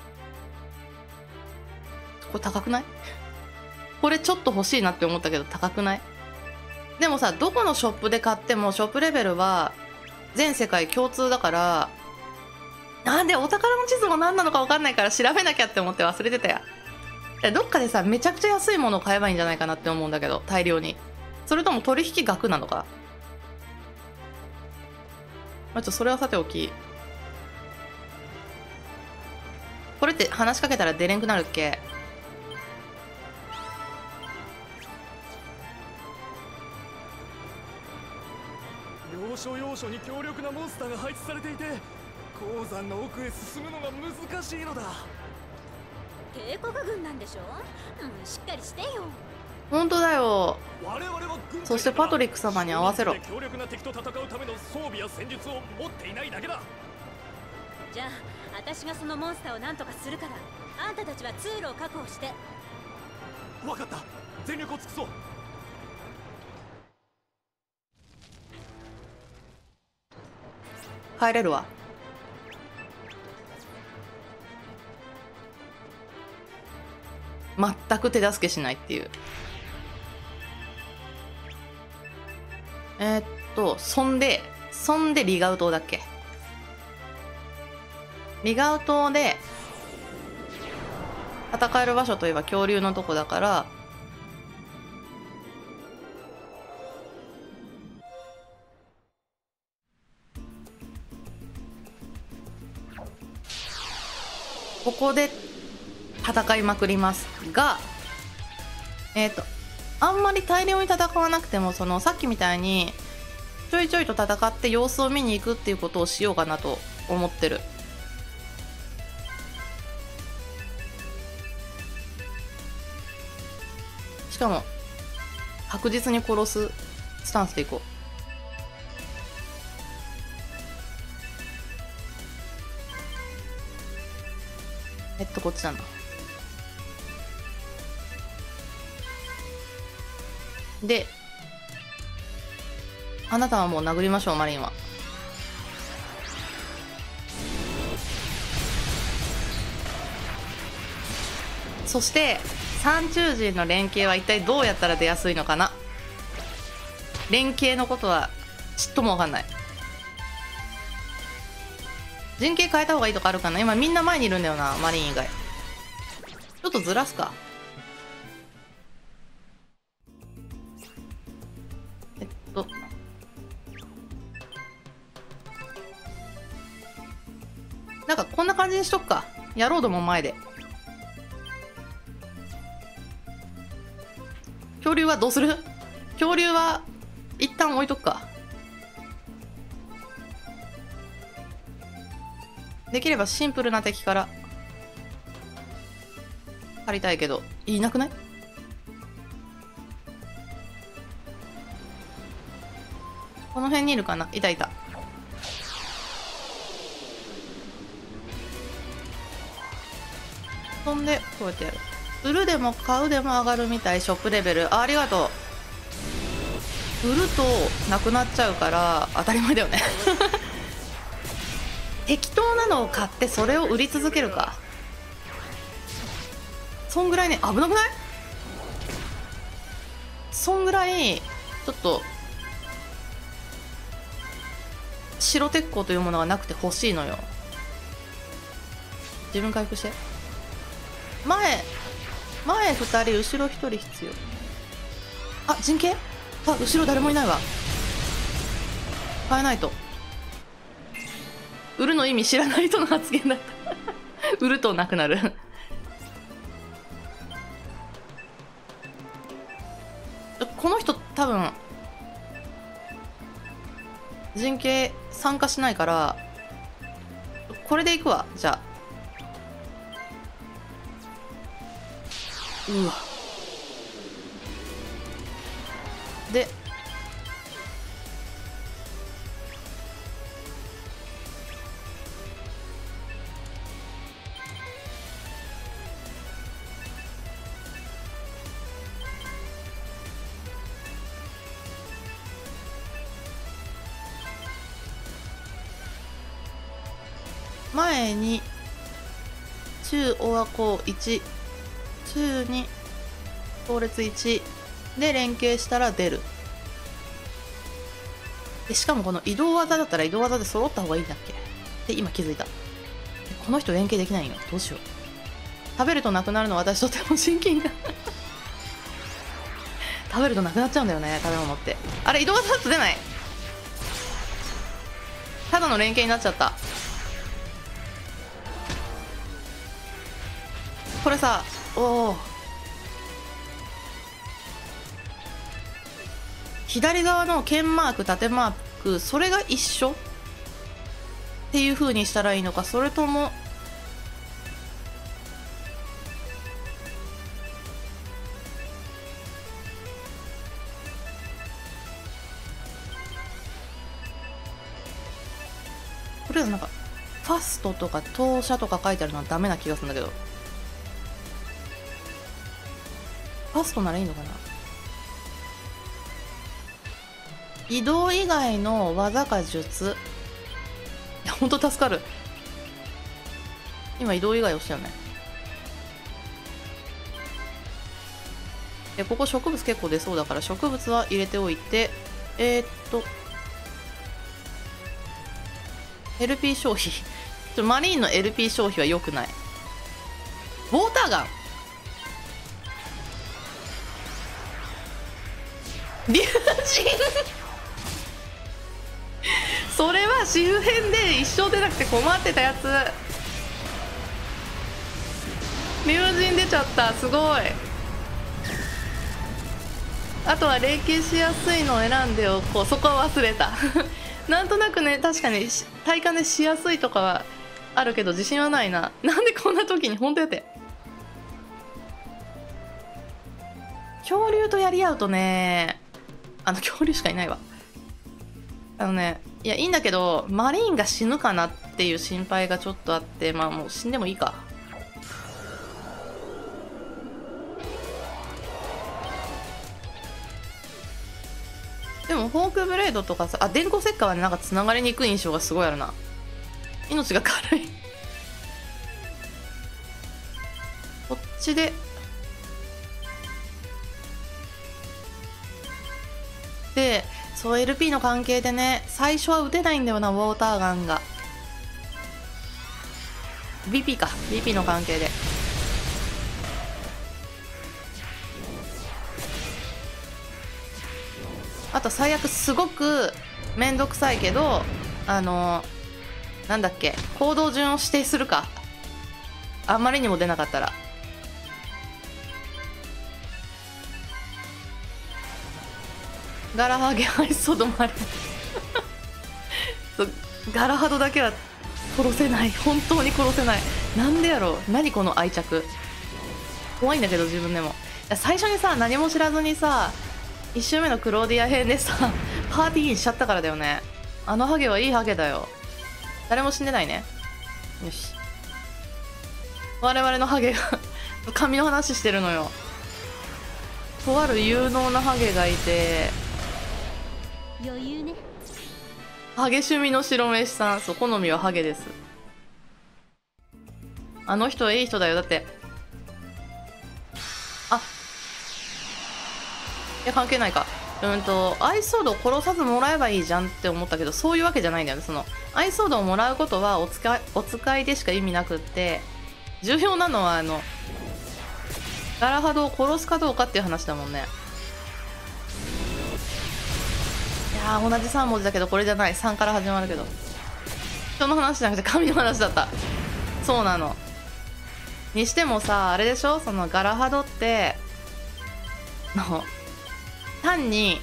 これ高くない？これちょっと欲しいなって思ったけど高くない？でもさ、どこのショップで買ってもショップレベルは全世界共通だから、なんでお宝の地図も何なのか分かんないから調べなきゃって思って忘れてたや。どっかでさ、めちゃくちゃ安いものを買えばいいんじゃないかなって思うんだけど、大量に。それとも取引額なのか。まあ、ちょっとそれはさておき。これって話しかけたら出れんくなるっけ？ 要所要所に強力なモンスターが配置されていて、鉱山の奥へ進むのが難しいのだ。 帝国軍なんでしょ？うん、しっかりしてよ。 本当だよ。 我々は軍そしてパトリック様に合わせろ。 強力な敵と戦うための装備や戦術を持っていないだけだ。 じゃあ私がそのモンスターを何とかするから、あんたたちは通路を確保して。 分かった、全力を尽くそう。 帰れるわ。全く手助けしないっていう。えー、っとそんでそんでリガウ島だっけ？リガウ島で戦える場所といえば恐竜のとこだから、ここで戦いまくりますが、えっとあんまり大量に戦わなくても、そのさっきみたいにちょいちょいと戦って様子を見に行くっていうことをしようかなと思ってる。しかも確実に殺すスタンスでいこう。えっとこっちなんだ。で、あなたはもう殴りましょう、マリンは。そして三中人の連携は一体どうやったら出やすいのかな。連携のことはちっとも分かんない。陣形変えた方がいいとかあるかな。今みんな前にいるんだよな、マリン以外。ちょっとずらすか。えっとなんかこんな感じにしとくか。やろうども前で。恐竜はどうする？恐竜は一旦置いとくか。できればシンプルな敵から借りたいけど、いなくない？この辺にいるかな。いたいた。そんでこうやってやる。売るでも買うでも上がるみたい。ショップレベル あ, ありがとう。売るとなくなっちゃうから当たり前だよね適当なのを買ってそれを売り続けるか。そんぐらいね。危なくない？そんぐらいちょっと白鉄鋼というものがなくて欲しいのよ。 自分回復して。前前ふたり後ろひとり必要。あ、陣形。あ、後ろ誰もいないわ。変えないと。売るの意味知らない人の発言だった売るとなくなるこの人多分陣形参加しないからこれでいくわ。じゃあうわで前に中オアコーいち、中に後列いちで連携したら出る。でしかもこの移動技だったら移動技で揃った方がいいんだっけって今気づいた。この人連携できないよ。どうしよう。食べるとなくなるの私とても親近感食べるとなくなっちゃうんだよね、食べ物って。あれ移動技だと出ない。ただの連携になっちゃった。これさ、おお左側の剣マーク縦マークそれが一緒っていう風にしたらいいのか、それともこれはなんかファストとか投射とか書いてあるのはダメな気がするんだけど、ファストならいいのかな。移動以外の技か術。いやほんと助かる。今移動以外押したよね。でここ植物結構出そうだから植物は入れておいて、えー、っと エルピー 消費ちょマリーンの エルピー 消費は良くない。ウォーターガン龍神それは周辺で一生出なくて困ってたやつ。龍神出ちゃった。すごい。あとは連携しやすいのを選んでおこう。そこは忘れたなんとなくね、確かに体感でしやすいとかはあるけど自信はないな。なんでこんな時に本当やって恐竜とやり合うとね、あの恐竜しかいないわ。あのね、いやいいんだけどマリーンが死ぬかなっていう心配がちょっとあって、まあもう死んでもいいか。でもフォークブレードとかさ、あ電光石火はねなんかつながりにくい印象がすごいあるな。命が軽いこっちででそう エルピー の関係でね最初は撃てないんだよな、ウォーターガンが。 ビーピー か ビーピー の関係で。あと最悪すごくめんどくさいけど、あのなんだっけ行動順を指定するか、あんまりにも出なかったら。ガラハゲアイソードもあるガラハドだけは殺せない。本当に殺せない。なんでやろう。何この愛着。怖いんだけど自分でも。最初にさ何も知らずにさいち周目のクローディア編でさパーティーインしちゃったからだよね。あのハゲはいいハゲだよ。誰も死んでないね。よし、我々のハゲが髪の話してるのよ。とある有能なハゲがいて、 余裕ね。 ハゲ趣味の白飯さん。そう、好みはハゲです。あの人はいい人だよ。だってあいや関係ないか。うんとアイソードを殺さずもらえばいいじゃんって思ったけど、そういうわけじゃないんだよね。そのアイソードをもらうことはお使いお使いでしか意味なくって、 重要なのはあのガラハドを殺すかどうかっていう話だもんね。いやー同じさん文字だけどこれじゃない。さんから始まるけど人の話じゃなくて神の話だった。そうなの。にしてもさあれでしょ、そのガラハドっての単に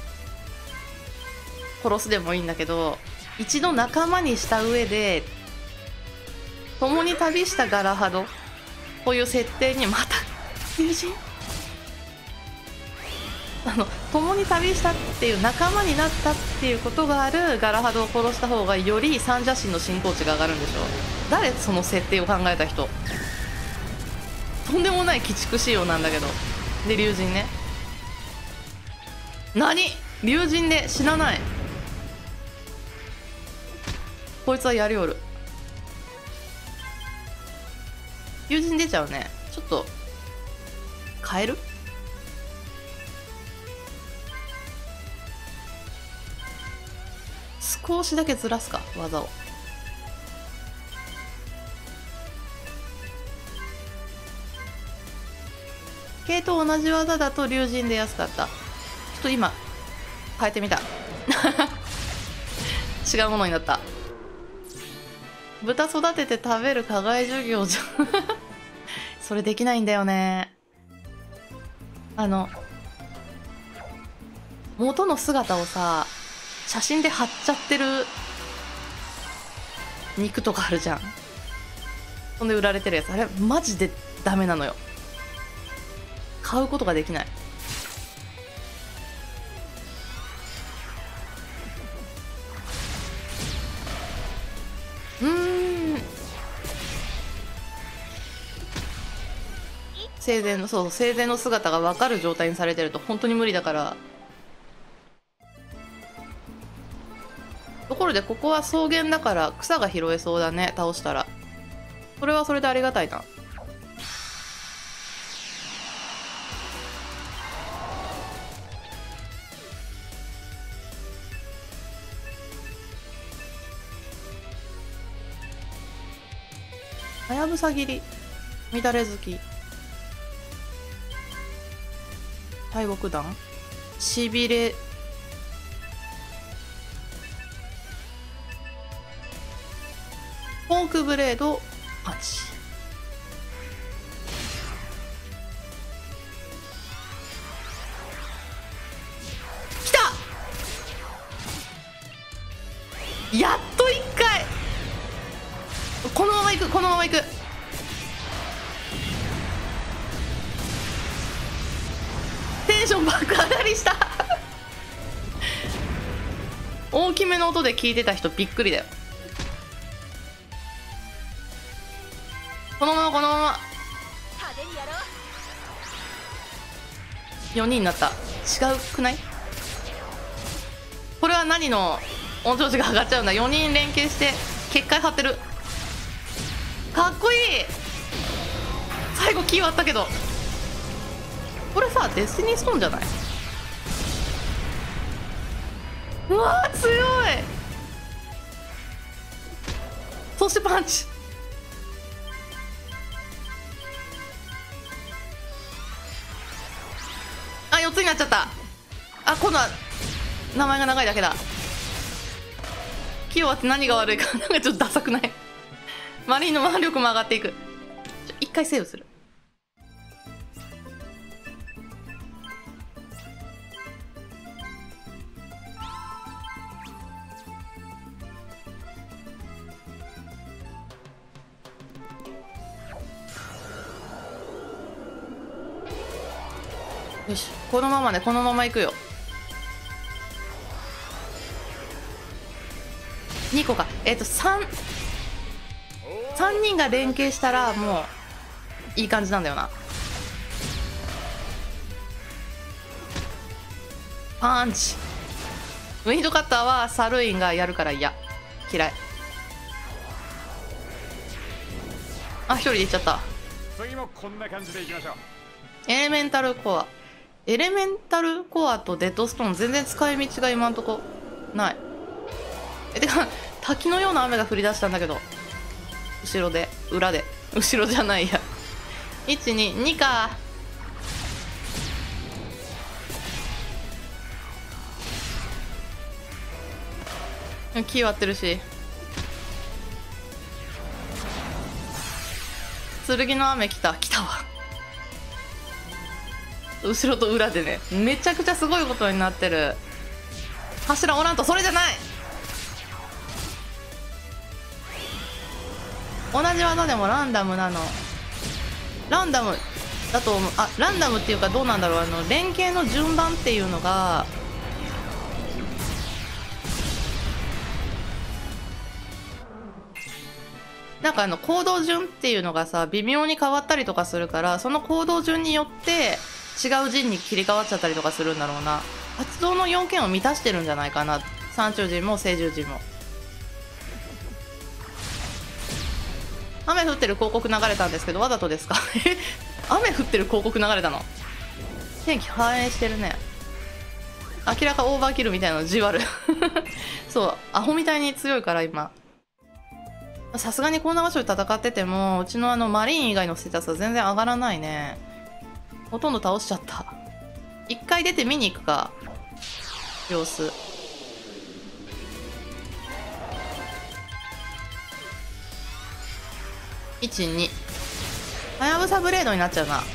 殺すでもいいんだけど、一度仲間にした上で共に旅したガラハド、こういう設定にまた友人あの共に旅したっていう仲間になったっていうことがあるガラハドを殺した方がより三者神の信仰値が上がるんでしょ。誰その設定を考えた人。とんでもない鬼畜仕様なんだけど。で竜神ね、何竜神で死なない。こいつはやりおる。竜神出ちゃうね。ちょっと変える。少しだけずらすか技を。系と同じ技だと竜神で安かった。ちょっと今変えてみた違うものになった。豚育てて食べる課外授業じゃんそれできないんだよね。あの元の姿をさ写真で貼っちゃってる肉とかあるじゃん。そんで売られてるやつ、あれマジでダメなのよ。買うことができない。うーん生前のそう生前の姿が分かる状態にされてると本当に無理だから。ところでここは草原だから草が拾えそうだね、倒したら。それはそれでありがたいな。はやぶさ切り、乱れ月、大木弾、しびれ、フォークブレード、パンチ。きた！やっと一回。このままいく、このままいく。テンション爆上がりした大きめの音で聞いてた人びっくりだよ。このままこのままよにんになった。違うくない？これは何の音調子が上がっちゃうんだ。よにん連携して結界張ってる。かっこいい。最後キー割ったけど、これさデスティニーストーンじゃない？うわー強い。そしてパンチ。あ、よっつになっちゃった。あ、今度は名前が長いだけだ。キー割って何が悪いかなんかちょっとダサくない？マリンの腕力も上がっていく。一回セーブする。よし、このままね、このままいくよ。にこか。えっとさん さんにんが連携したらもういい感じなんだよな。パンチ。ウィンドカッターはサルインがやるから嫌。嫌い。あ、一人で行っちゃった。 次もこんな感じでいきましょう。 エレメンタルコア。エレメンタルコアとデッドストーン全然使い道が今んとこない。え、てか滝のような雨が降り出したんだけど、後ろで裏で後ろじゃないや。いちににか。木割ってるし。剣の雨来た来たわ。後ろと裏でね、めちゃくちゃすごいことになってる。柱おらんと、それじゃない。同じ技でもランダムなの。ランダムだと思う。あ、ランダムっていうかどうなんだろう、あの連携の順番っていうのがなんかあの行動順っていうのがさ、微妙に変わったりとかするから、その行動順によって違う陣に切り替わっちゃったりとかするんだろうな。発動の要件を満たしてるんじゃないかな、三中陣も聖獣陣も。雨降ってる広告流れたんですけど、わざとですか？雨降ってる広告流れたの？天気反映してるね。明らかオーバーキルみたいなのじわる。そう、アホみたいに強いから今。さすがにこんな場所で戦ってても、うちのあのマリーン以外のステータスは全然上がらないね。ほとんど倒しちゃった。一回出て見に行くか。様子。いち、に。はやぶさブレードになっちゃうな。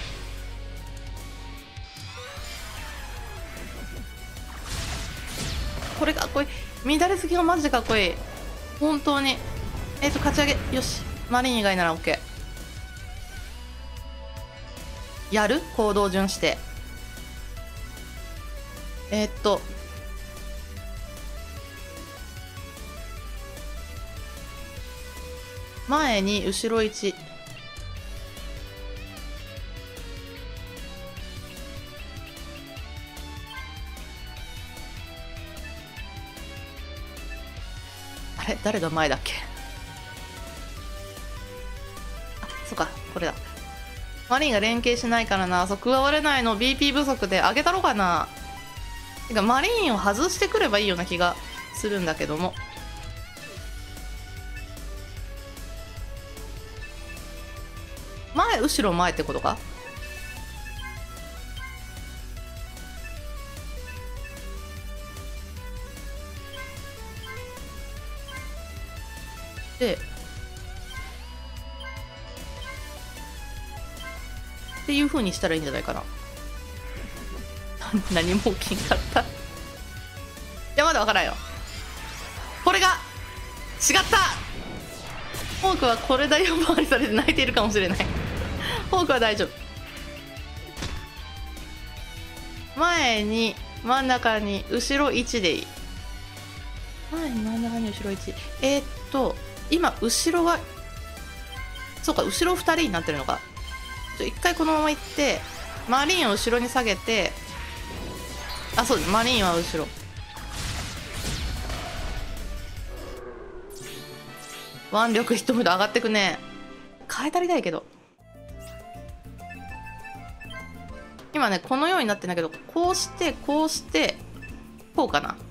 これかっこいい。乱れすぎがマジでかっこいい。本当に。えっと、勝ち上げ。よし。マリン以外なら OK。やる？行動順して。えー、っと。前に後ろいち。あれ誰が前だっけ？あ、そっか、これだ。マリンが連携しないからな。そう、加われないの ビーピー 不足で上げたろうかな。てか、マリンを外してくればいいような気がするんだけども。前、後ろ、前ってことか？で、っていう風にしたらいいんじゃないかな。何も起きんかった。いや、まだわからんよ。これが違った。ホークはこれだよ回りされて泣いているかもしれない。ホークは大丈夫。前に真ん中に後ろいちでいい。前に真ん中に後ろいち。えー、っと今後ろがそうか、後ろふたりになってるのか。一回このまま行ってマリーンを後ろに下げて、あ、そうです、マリーンは後ろ。腕力一ムード上がってくね。変えたりたいけど、今ねこのようになってんだけど、こうしてこうしてこうかな。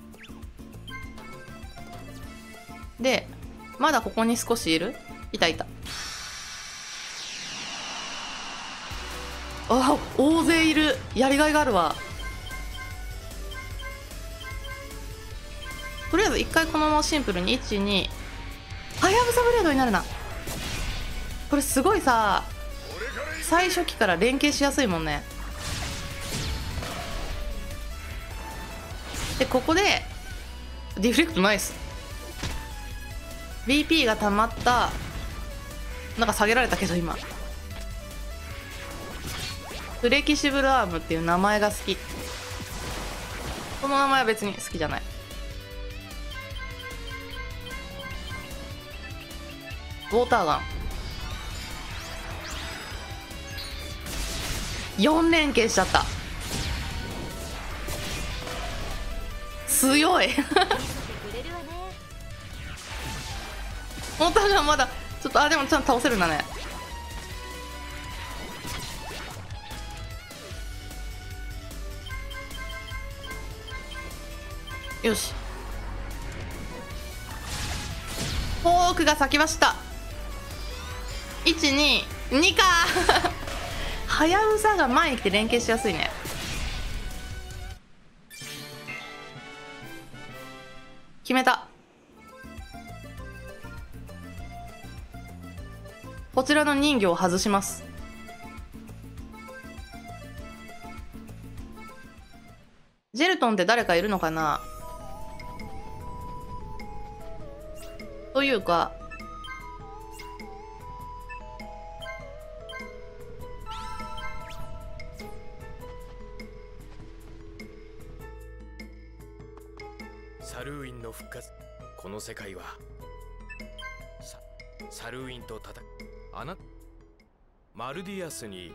でまだここに少しいる。いたいた。あ、大勢いる。やりがいがあるわ。とりあえず一回このままシンプルにいち、に。はやぶさブレードになるな。これすごいさ、最初期から連携しやすいもんね。でここでディフレクトナイス。 ビーピー が溜まった。なんか下げられたけど今フレキシブルアームっていう名前が好き。この名前は別に好きじゃない。ウォーターガンよん連携しちゃった。強い。ウォーターガンまだちょっと、あ、でもちゃんと倒せるんだね。よし、フォークが咲きました。 いちににかはやぶさが前に来て連携しやすいね。決めた。こちらの人魚を外します。ジェルトンって誰かいるのかな。というかサルーインの復活。この世界はササルーインと戦う。あなマルディアスに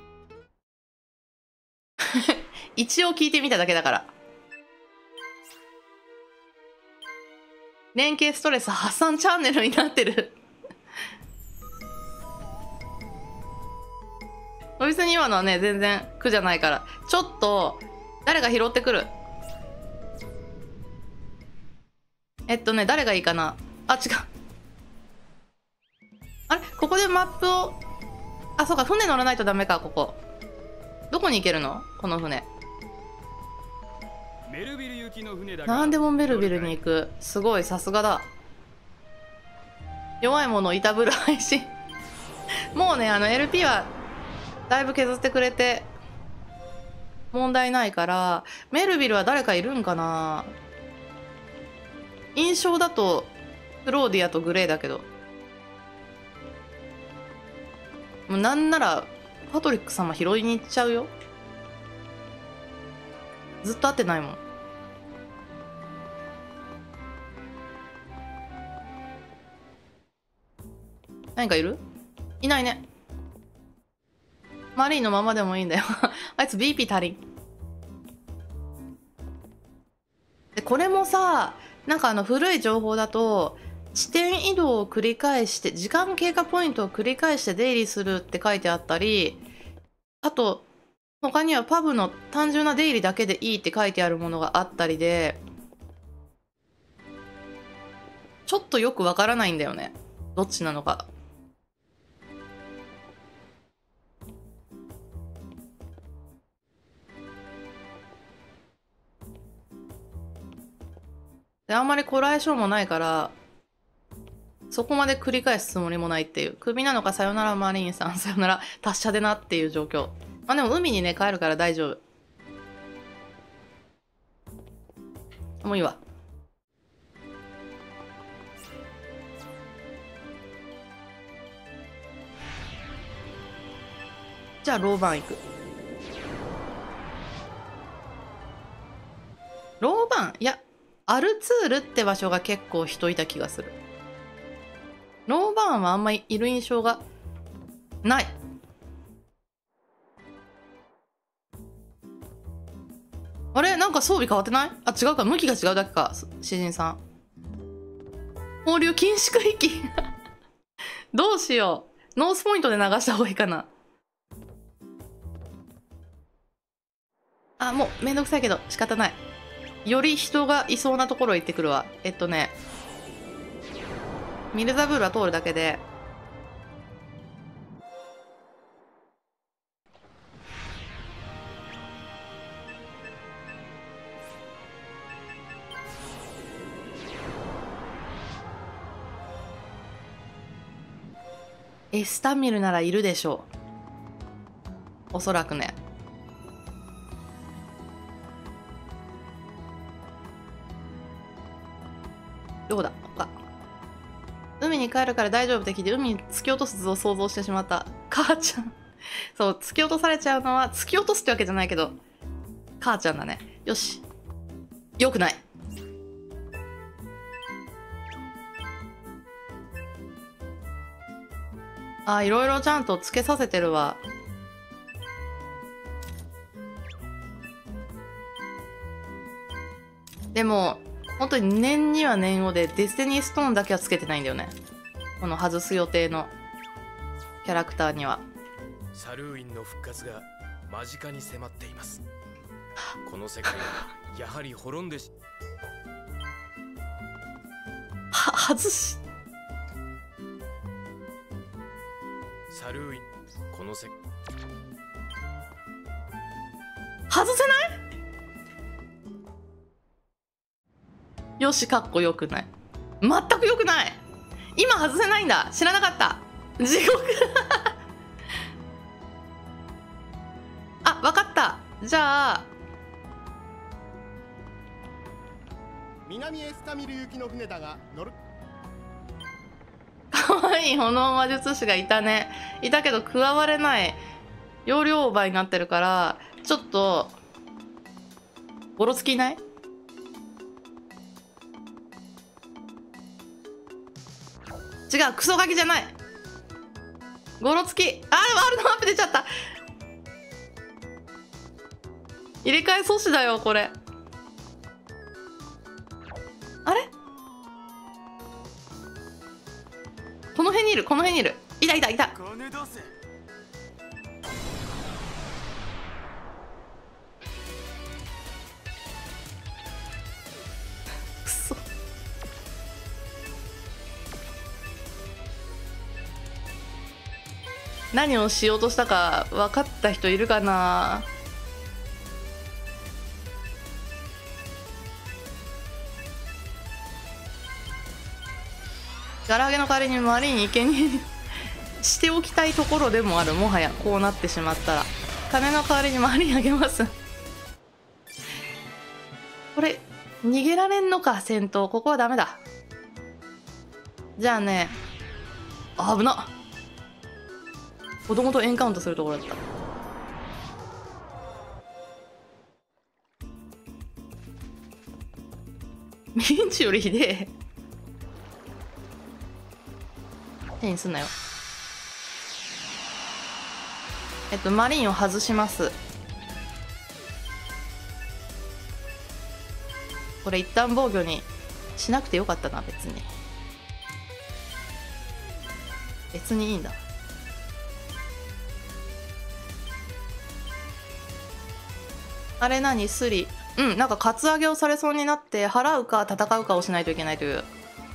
一応聞いてみただけだから。連携ストレス発散チャンネルになってる別に今のはね全然苦じゃないから。ちょっと誰が拾ってくる。えっとね誰がいいかな。あ違う。あれここでマップを、あそうか船乗らないとダメか。ここどこに行けるのこの船。 メルビル行きの船だがなんでもメルビルに行く。すごいさすがだ。弱いものをいたぶる配信もうねあの エルピー はだいぶ削ってくれて問題ないから。メルビルは誰かいるんかな。印象だとクローディアとグレーだけど、もうなんならパトリック様拾いに行っちゃうよ。ずっと会ってないもん。何かいる？いないね。マリーのままでもいいんだよあいつ ビーピー 足りん。でこれもさなんかあの古い情報だと地点移動を繰り返して時間経過ポイントを繰り返して出入りするって書いてあったり、あと他にはパブの単純な出入りだけでいいって書いてあるものがあったりで、ちょっとよくわからないんだよねどっちなのか。であんまりこらえ性もないからそこまで繰り返すつもりもないっていう。クビなのかさよならマリーンさんさよなら達者でなっていう状況。まあでも海にね帰るから大丈夫。もういいわ。じゃあローバン行く。ローバンいやアルツールって場所が結構人いた気がする。ローバーンはあんまりいる印象がない。あれなんか装備変わってない？あ違うか、向きが違うだけか。詩人さん放流禁止区域どうしよう。ノースポイントで流した方がいいかな。あもうめんどくさいけど仕方ない。より人がいそうなところ行ってくるわ。えっとねミルザブールは通るだけで。エスタミルならいるでしょうおそらくね。どこだ他。海に帰るから大丈夫って聞いて海に突き落とす図を想像してしまった。母ちゃんそう突き落とされちゃうのは突き落とすってわけじゃないけど母ちゃんだね。よしよくない。あいろいろちゃんとつけさせてるわ。でも本当に念には念をでデスティニーストーンだけはつけてないんだよねこの外す予定のキャラクターには。 サルーインの復活が間近に迫っています。この世界はやはり滅んでしは外しササルーイン、このせ外せない？よし、かっこよくない。全くよくない。今外せないんだ。知らなかった。地獄あ、わかった。じゃあ南エスタミル行きの船だが乗る。 かわいい炎魔術師がいたね。いたけど加われない。容量オーバーになってるからちょっとゴロつきない？違う、クソガキじゃない。ゴロつき。あー、ワールドマップ出ちゃった。入れ替え阻止だよこれ。あれ、この辺にいる、この辺にいる。いたいたいた。 金出せ。 くそ。何をしようとしたか分かった人いるかな。ガラ揚げの代わりにマリン生贄しておきたいところでもある。もはやこうなってしまったら金の代わりにマリンあげますこれ逃げられんのか。戦闘ここはダメだ。じゃあね、あ、危なっ。子供とエンカウントするところだった。ミンチよりひでえ。手にすんなよ。えっとマリンを外します。これ一旦防御にしなくてよかったな。別に別にいいんだ。あれ何スリ、うん、なんかカツアゲをされそうになって払うか戦うかをしないといけないという。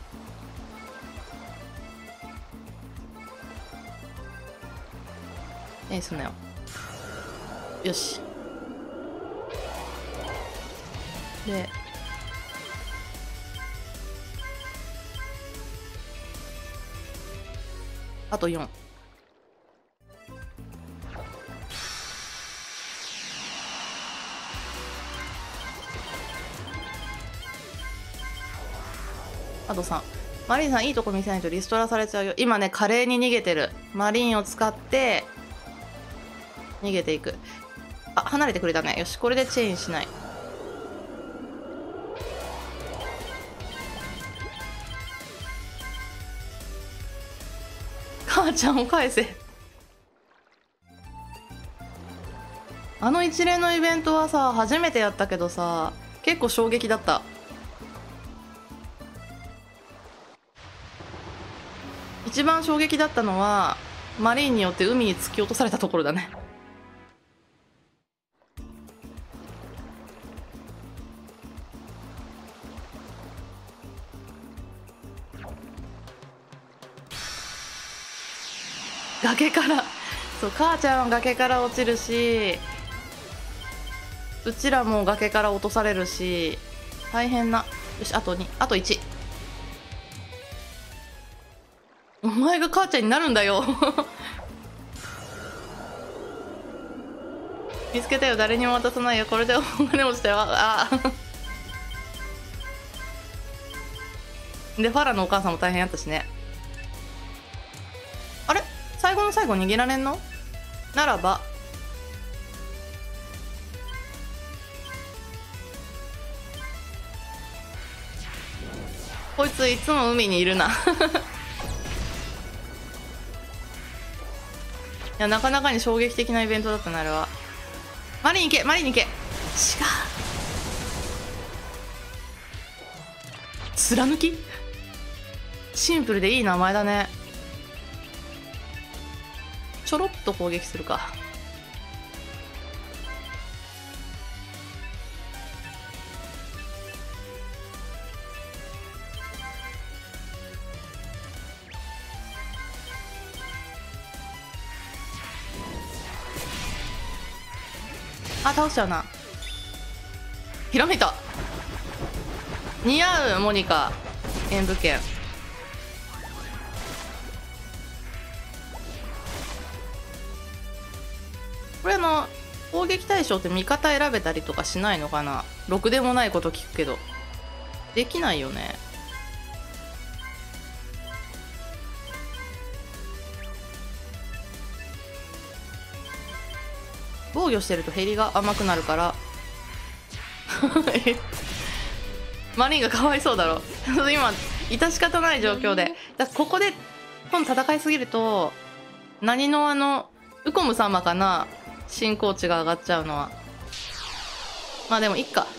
え、すんなよ。よし。であとよん。あとさん。マリンさんいいとこ見せないとリストラされちゃうよ。今ね華麗に逃げてる。マリンを使って逃げていく。あ、離れてくれたね。よし、これでチェインしない。母ちゃんを返せ。あの一連のイベントはさ初めてやったけどさ結構衝撃だった。一番衝撃だったのはマリンによって海に突き落とされたところだね。崖からそう母ちゃんは崖から落ちるしうちらも崖から落とされるし大変な。よし、あとに、あといち。お前が母ちゃんになるんだよ見つけたよ。誰にも渡さないよ。これでお金落ちたよ。ああでファラのお母さんも大変やったしね。あれ最後の最後逃げられんのならばこいついつも海にいるないやなかなかに衝撃的なイベントだったなあれは。マリン行けマリン行け。違う貫きシンプルでいい名前だね。ちょろっと攻撃するか。 あ、倒しちゃうな。ひらめいた。似合うモニカ演武剣。これあの攻撃対象って味方選べたりとかしないのかな。ろくでもないこと聞くけどできないよね。防御してると減りが甘くなるからマリンがかわいそうだろ今致し方ない状況で。だここで今度戦いすぎると何のあのウコム様かな、進行値が上がっちゃうのは。まあでもいっか。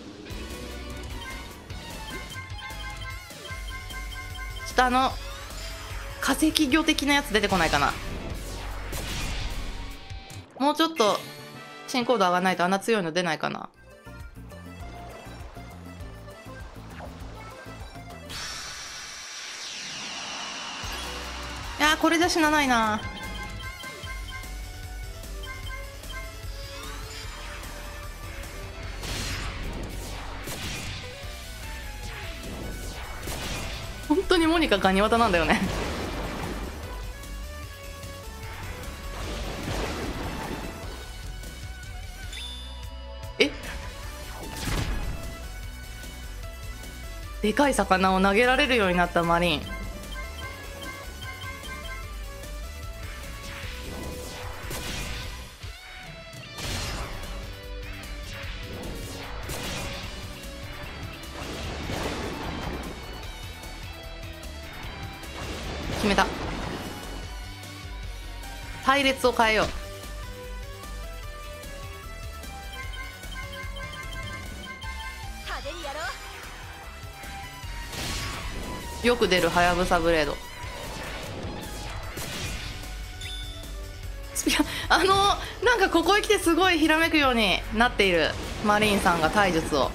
ちょっとあの化石魚的なやつ出てこないかな。もうちょっと進行度上がらないとあんな強いの出ないかな。いやーこれじゃ死なないな。本当にモニカガニ股なんだよねえ、でかい魚を投げられるようになったマリン。決めた。隊列を変えよう。 派手にやろう。 よく出るはやぶさブレード。スピアあのなんかここへ来てすごいひらめくようになっているマリンさんが体術を。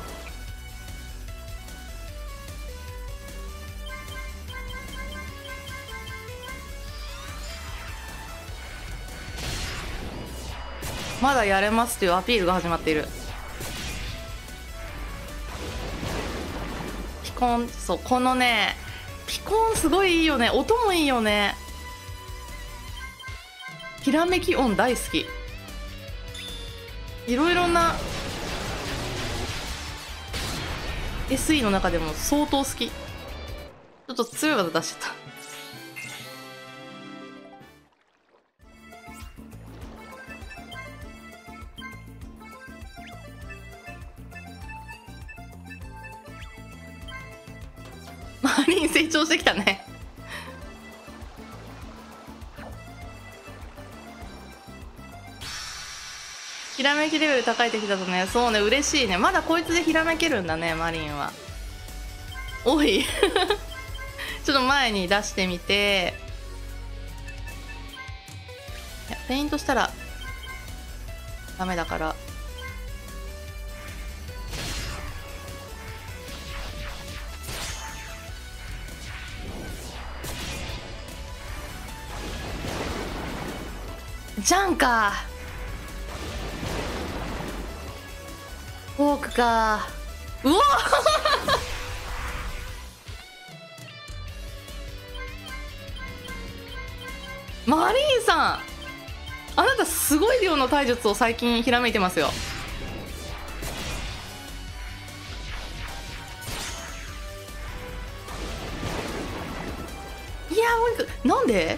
まだやれますというアピールが始まっている。ピコン、そうこのねピコンすごいいいよね。音もいいよね。ひらめき音大好き。いろいろな エスイー の中でも相当好き。ちょっと強い技出しちゃった。マリン成長してきたね。ひらめきレベル高い敵だとね、そうね、嬉しいね。まだこいつでひらめけるんだね、マリンは。おいちょっと前に出してみて、いやペイントしたらダメだから。ジャンかフォークか。うわマリンさん、あなたすごい量の体術を最近ひらめいてますよ。いやーなんで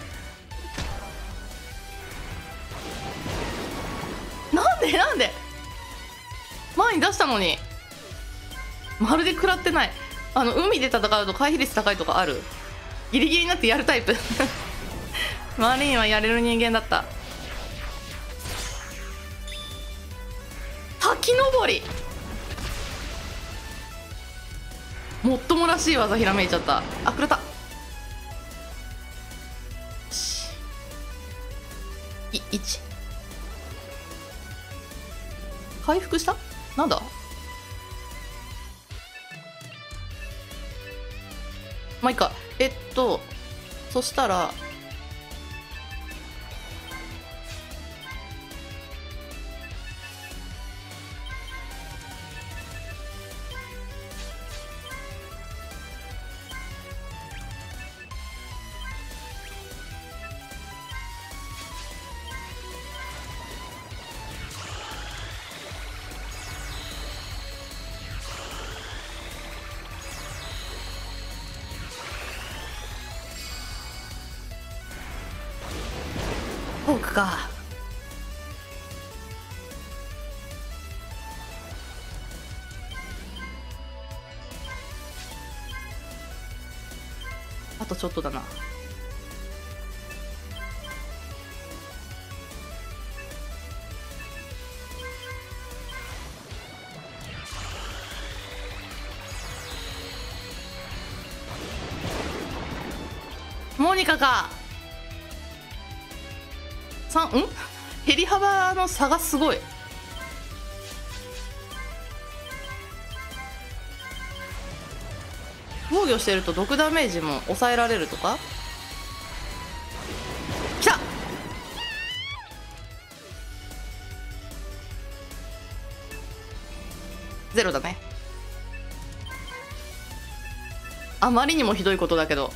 なんでなんで前に出したのにまるで食らってない。あの海で戦うと回避率高いとかある。ギリギリになってやるタイプマリンはやれる人間だった。滝登りもっともらしい技ひらめいちゃった。あ、食らった。いいち回復した。なんだまあいいか。えっとそしたらくか。あとちょっとだな。モニカか。さんん減り幅の差がすごい。防御してると毒ダメージも抑えられるとか。きた。ゼロだね。あまりにもひどいことだけど。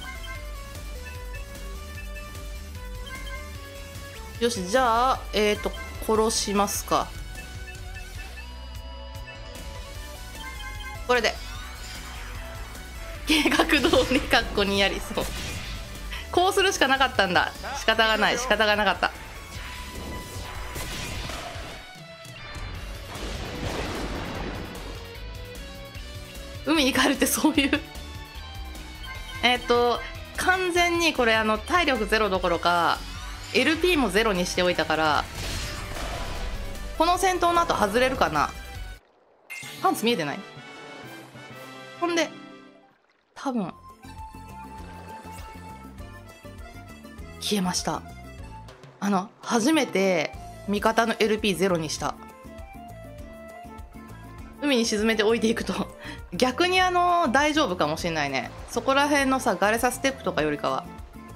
よし、じゃあえっと殺しますか。これで計画通りかっこにやりそう。こうするしかなかったんだ。仕方がない、仕方がなかった。海に帰るってそういうえっと完全にこれあの体力ゼロどころか エルピー もゼロにしておいたから、この戦闘の後外れるかな。パンツ見えてない。ほんで多分消えました。あの初めて味方の エルピーゼロにした。海に沈めて置いていくと逆にあの大丈夫かもしれないね。そこら辺のさガレサステップとかよりかは。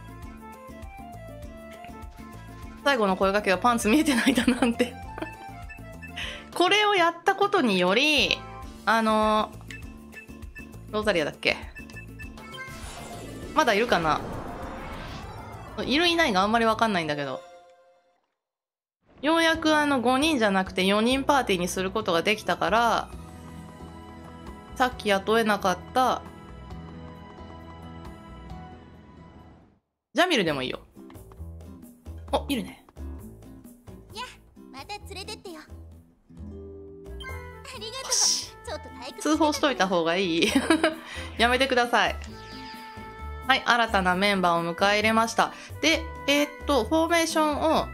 最後の声掛けがパンツ見えてないだなんてこれをやったことによりあのローザリアだっけ、まだいるかな。いるいないがあんまり分かんないんだけど、ようやくあのごにんじゃなくてよにんパーティーにすることができたから、さっき雇えなかったジャミルでもいいよ。お、いるね。 や、また連れてってよ。ありがとう。ちょっと退屈。 通報しといた方がいいやめてください。はい、新たなメンバーを迎え入れました。で、えー、っとフォーメーションを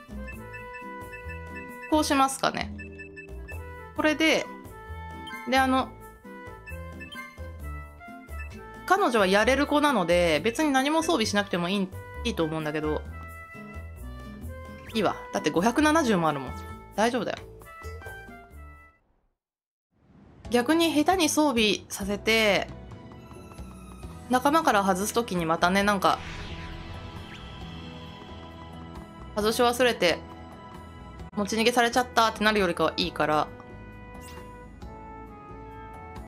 こうしますかね。これでであの彼女はやれる子なので別に何も装備しなくてもいい、いいと思うんだけど、いいわ。だってごひゃくななじゅうもあるもん。大丈夫だよ。逆に下手に装備させて仲間から外す時にまたね、なんか外し忘れて持ち逃げされちゃったってなるよりかはいいから、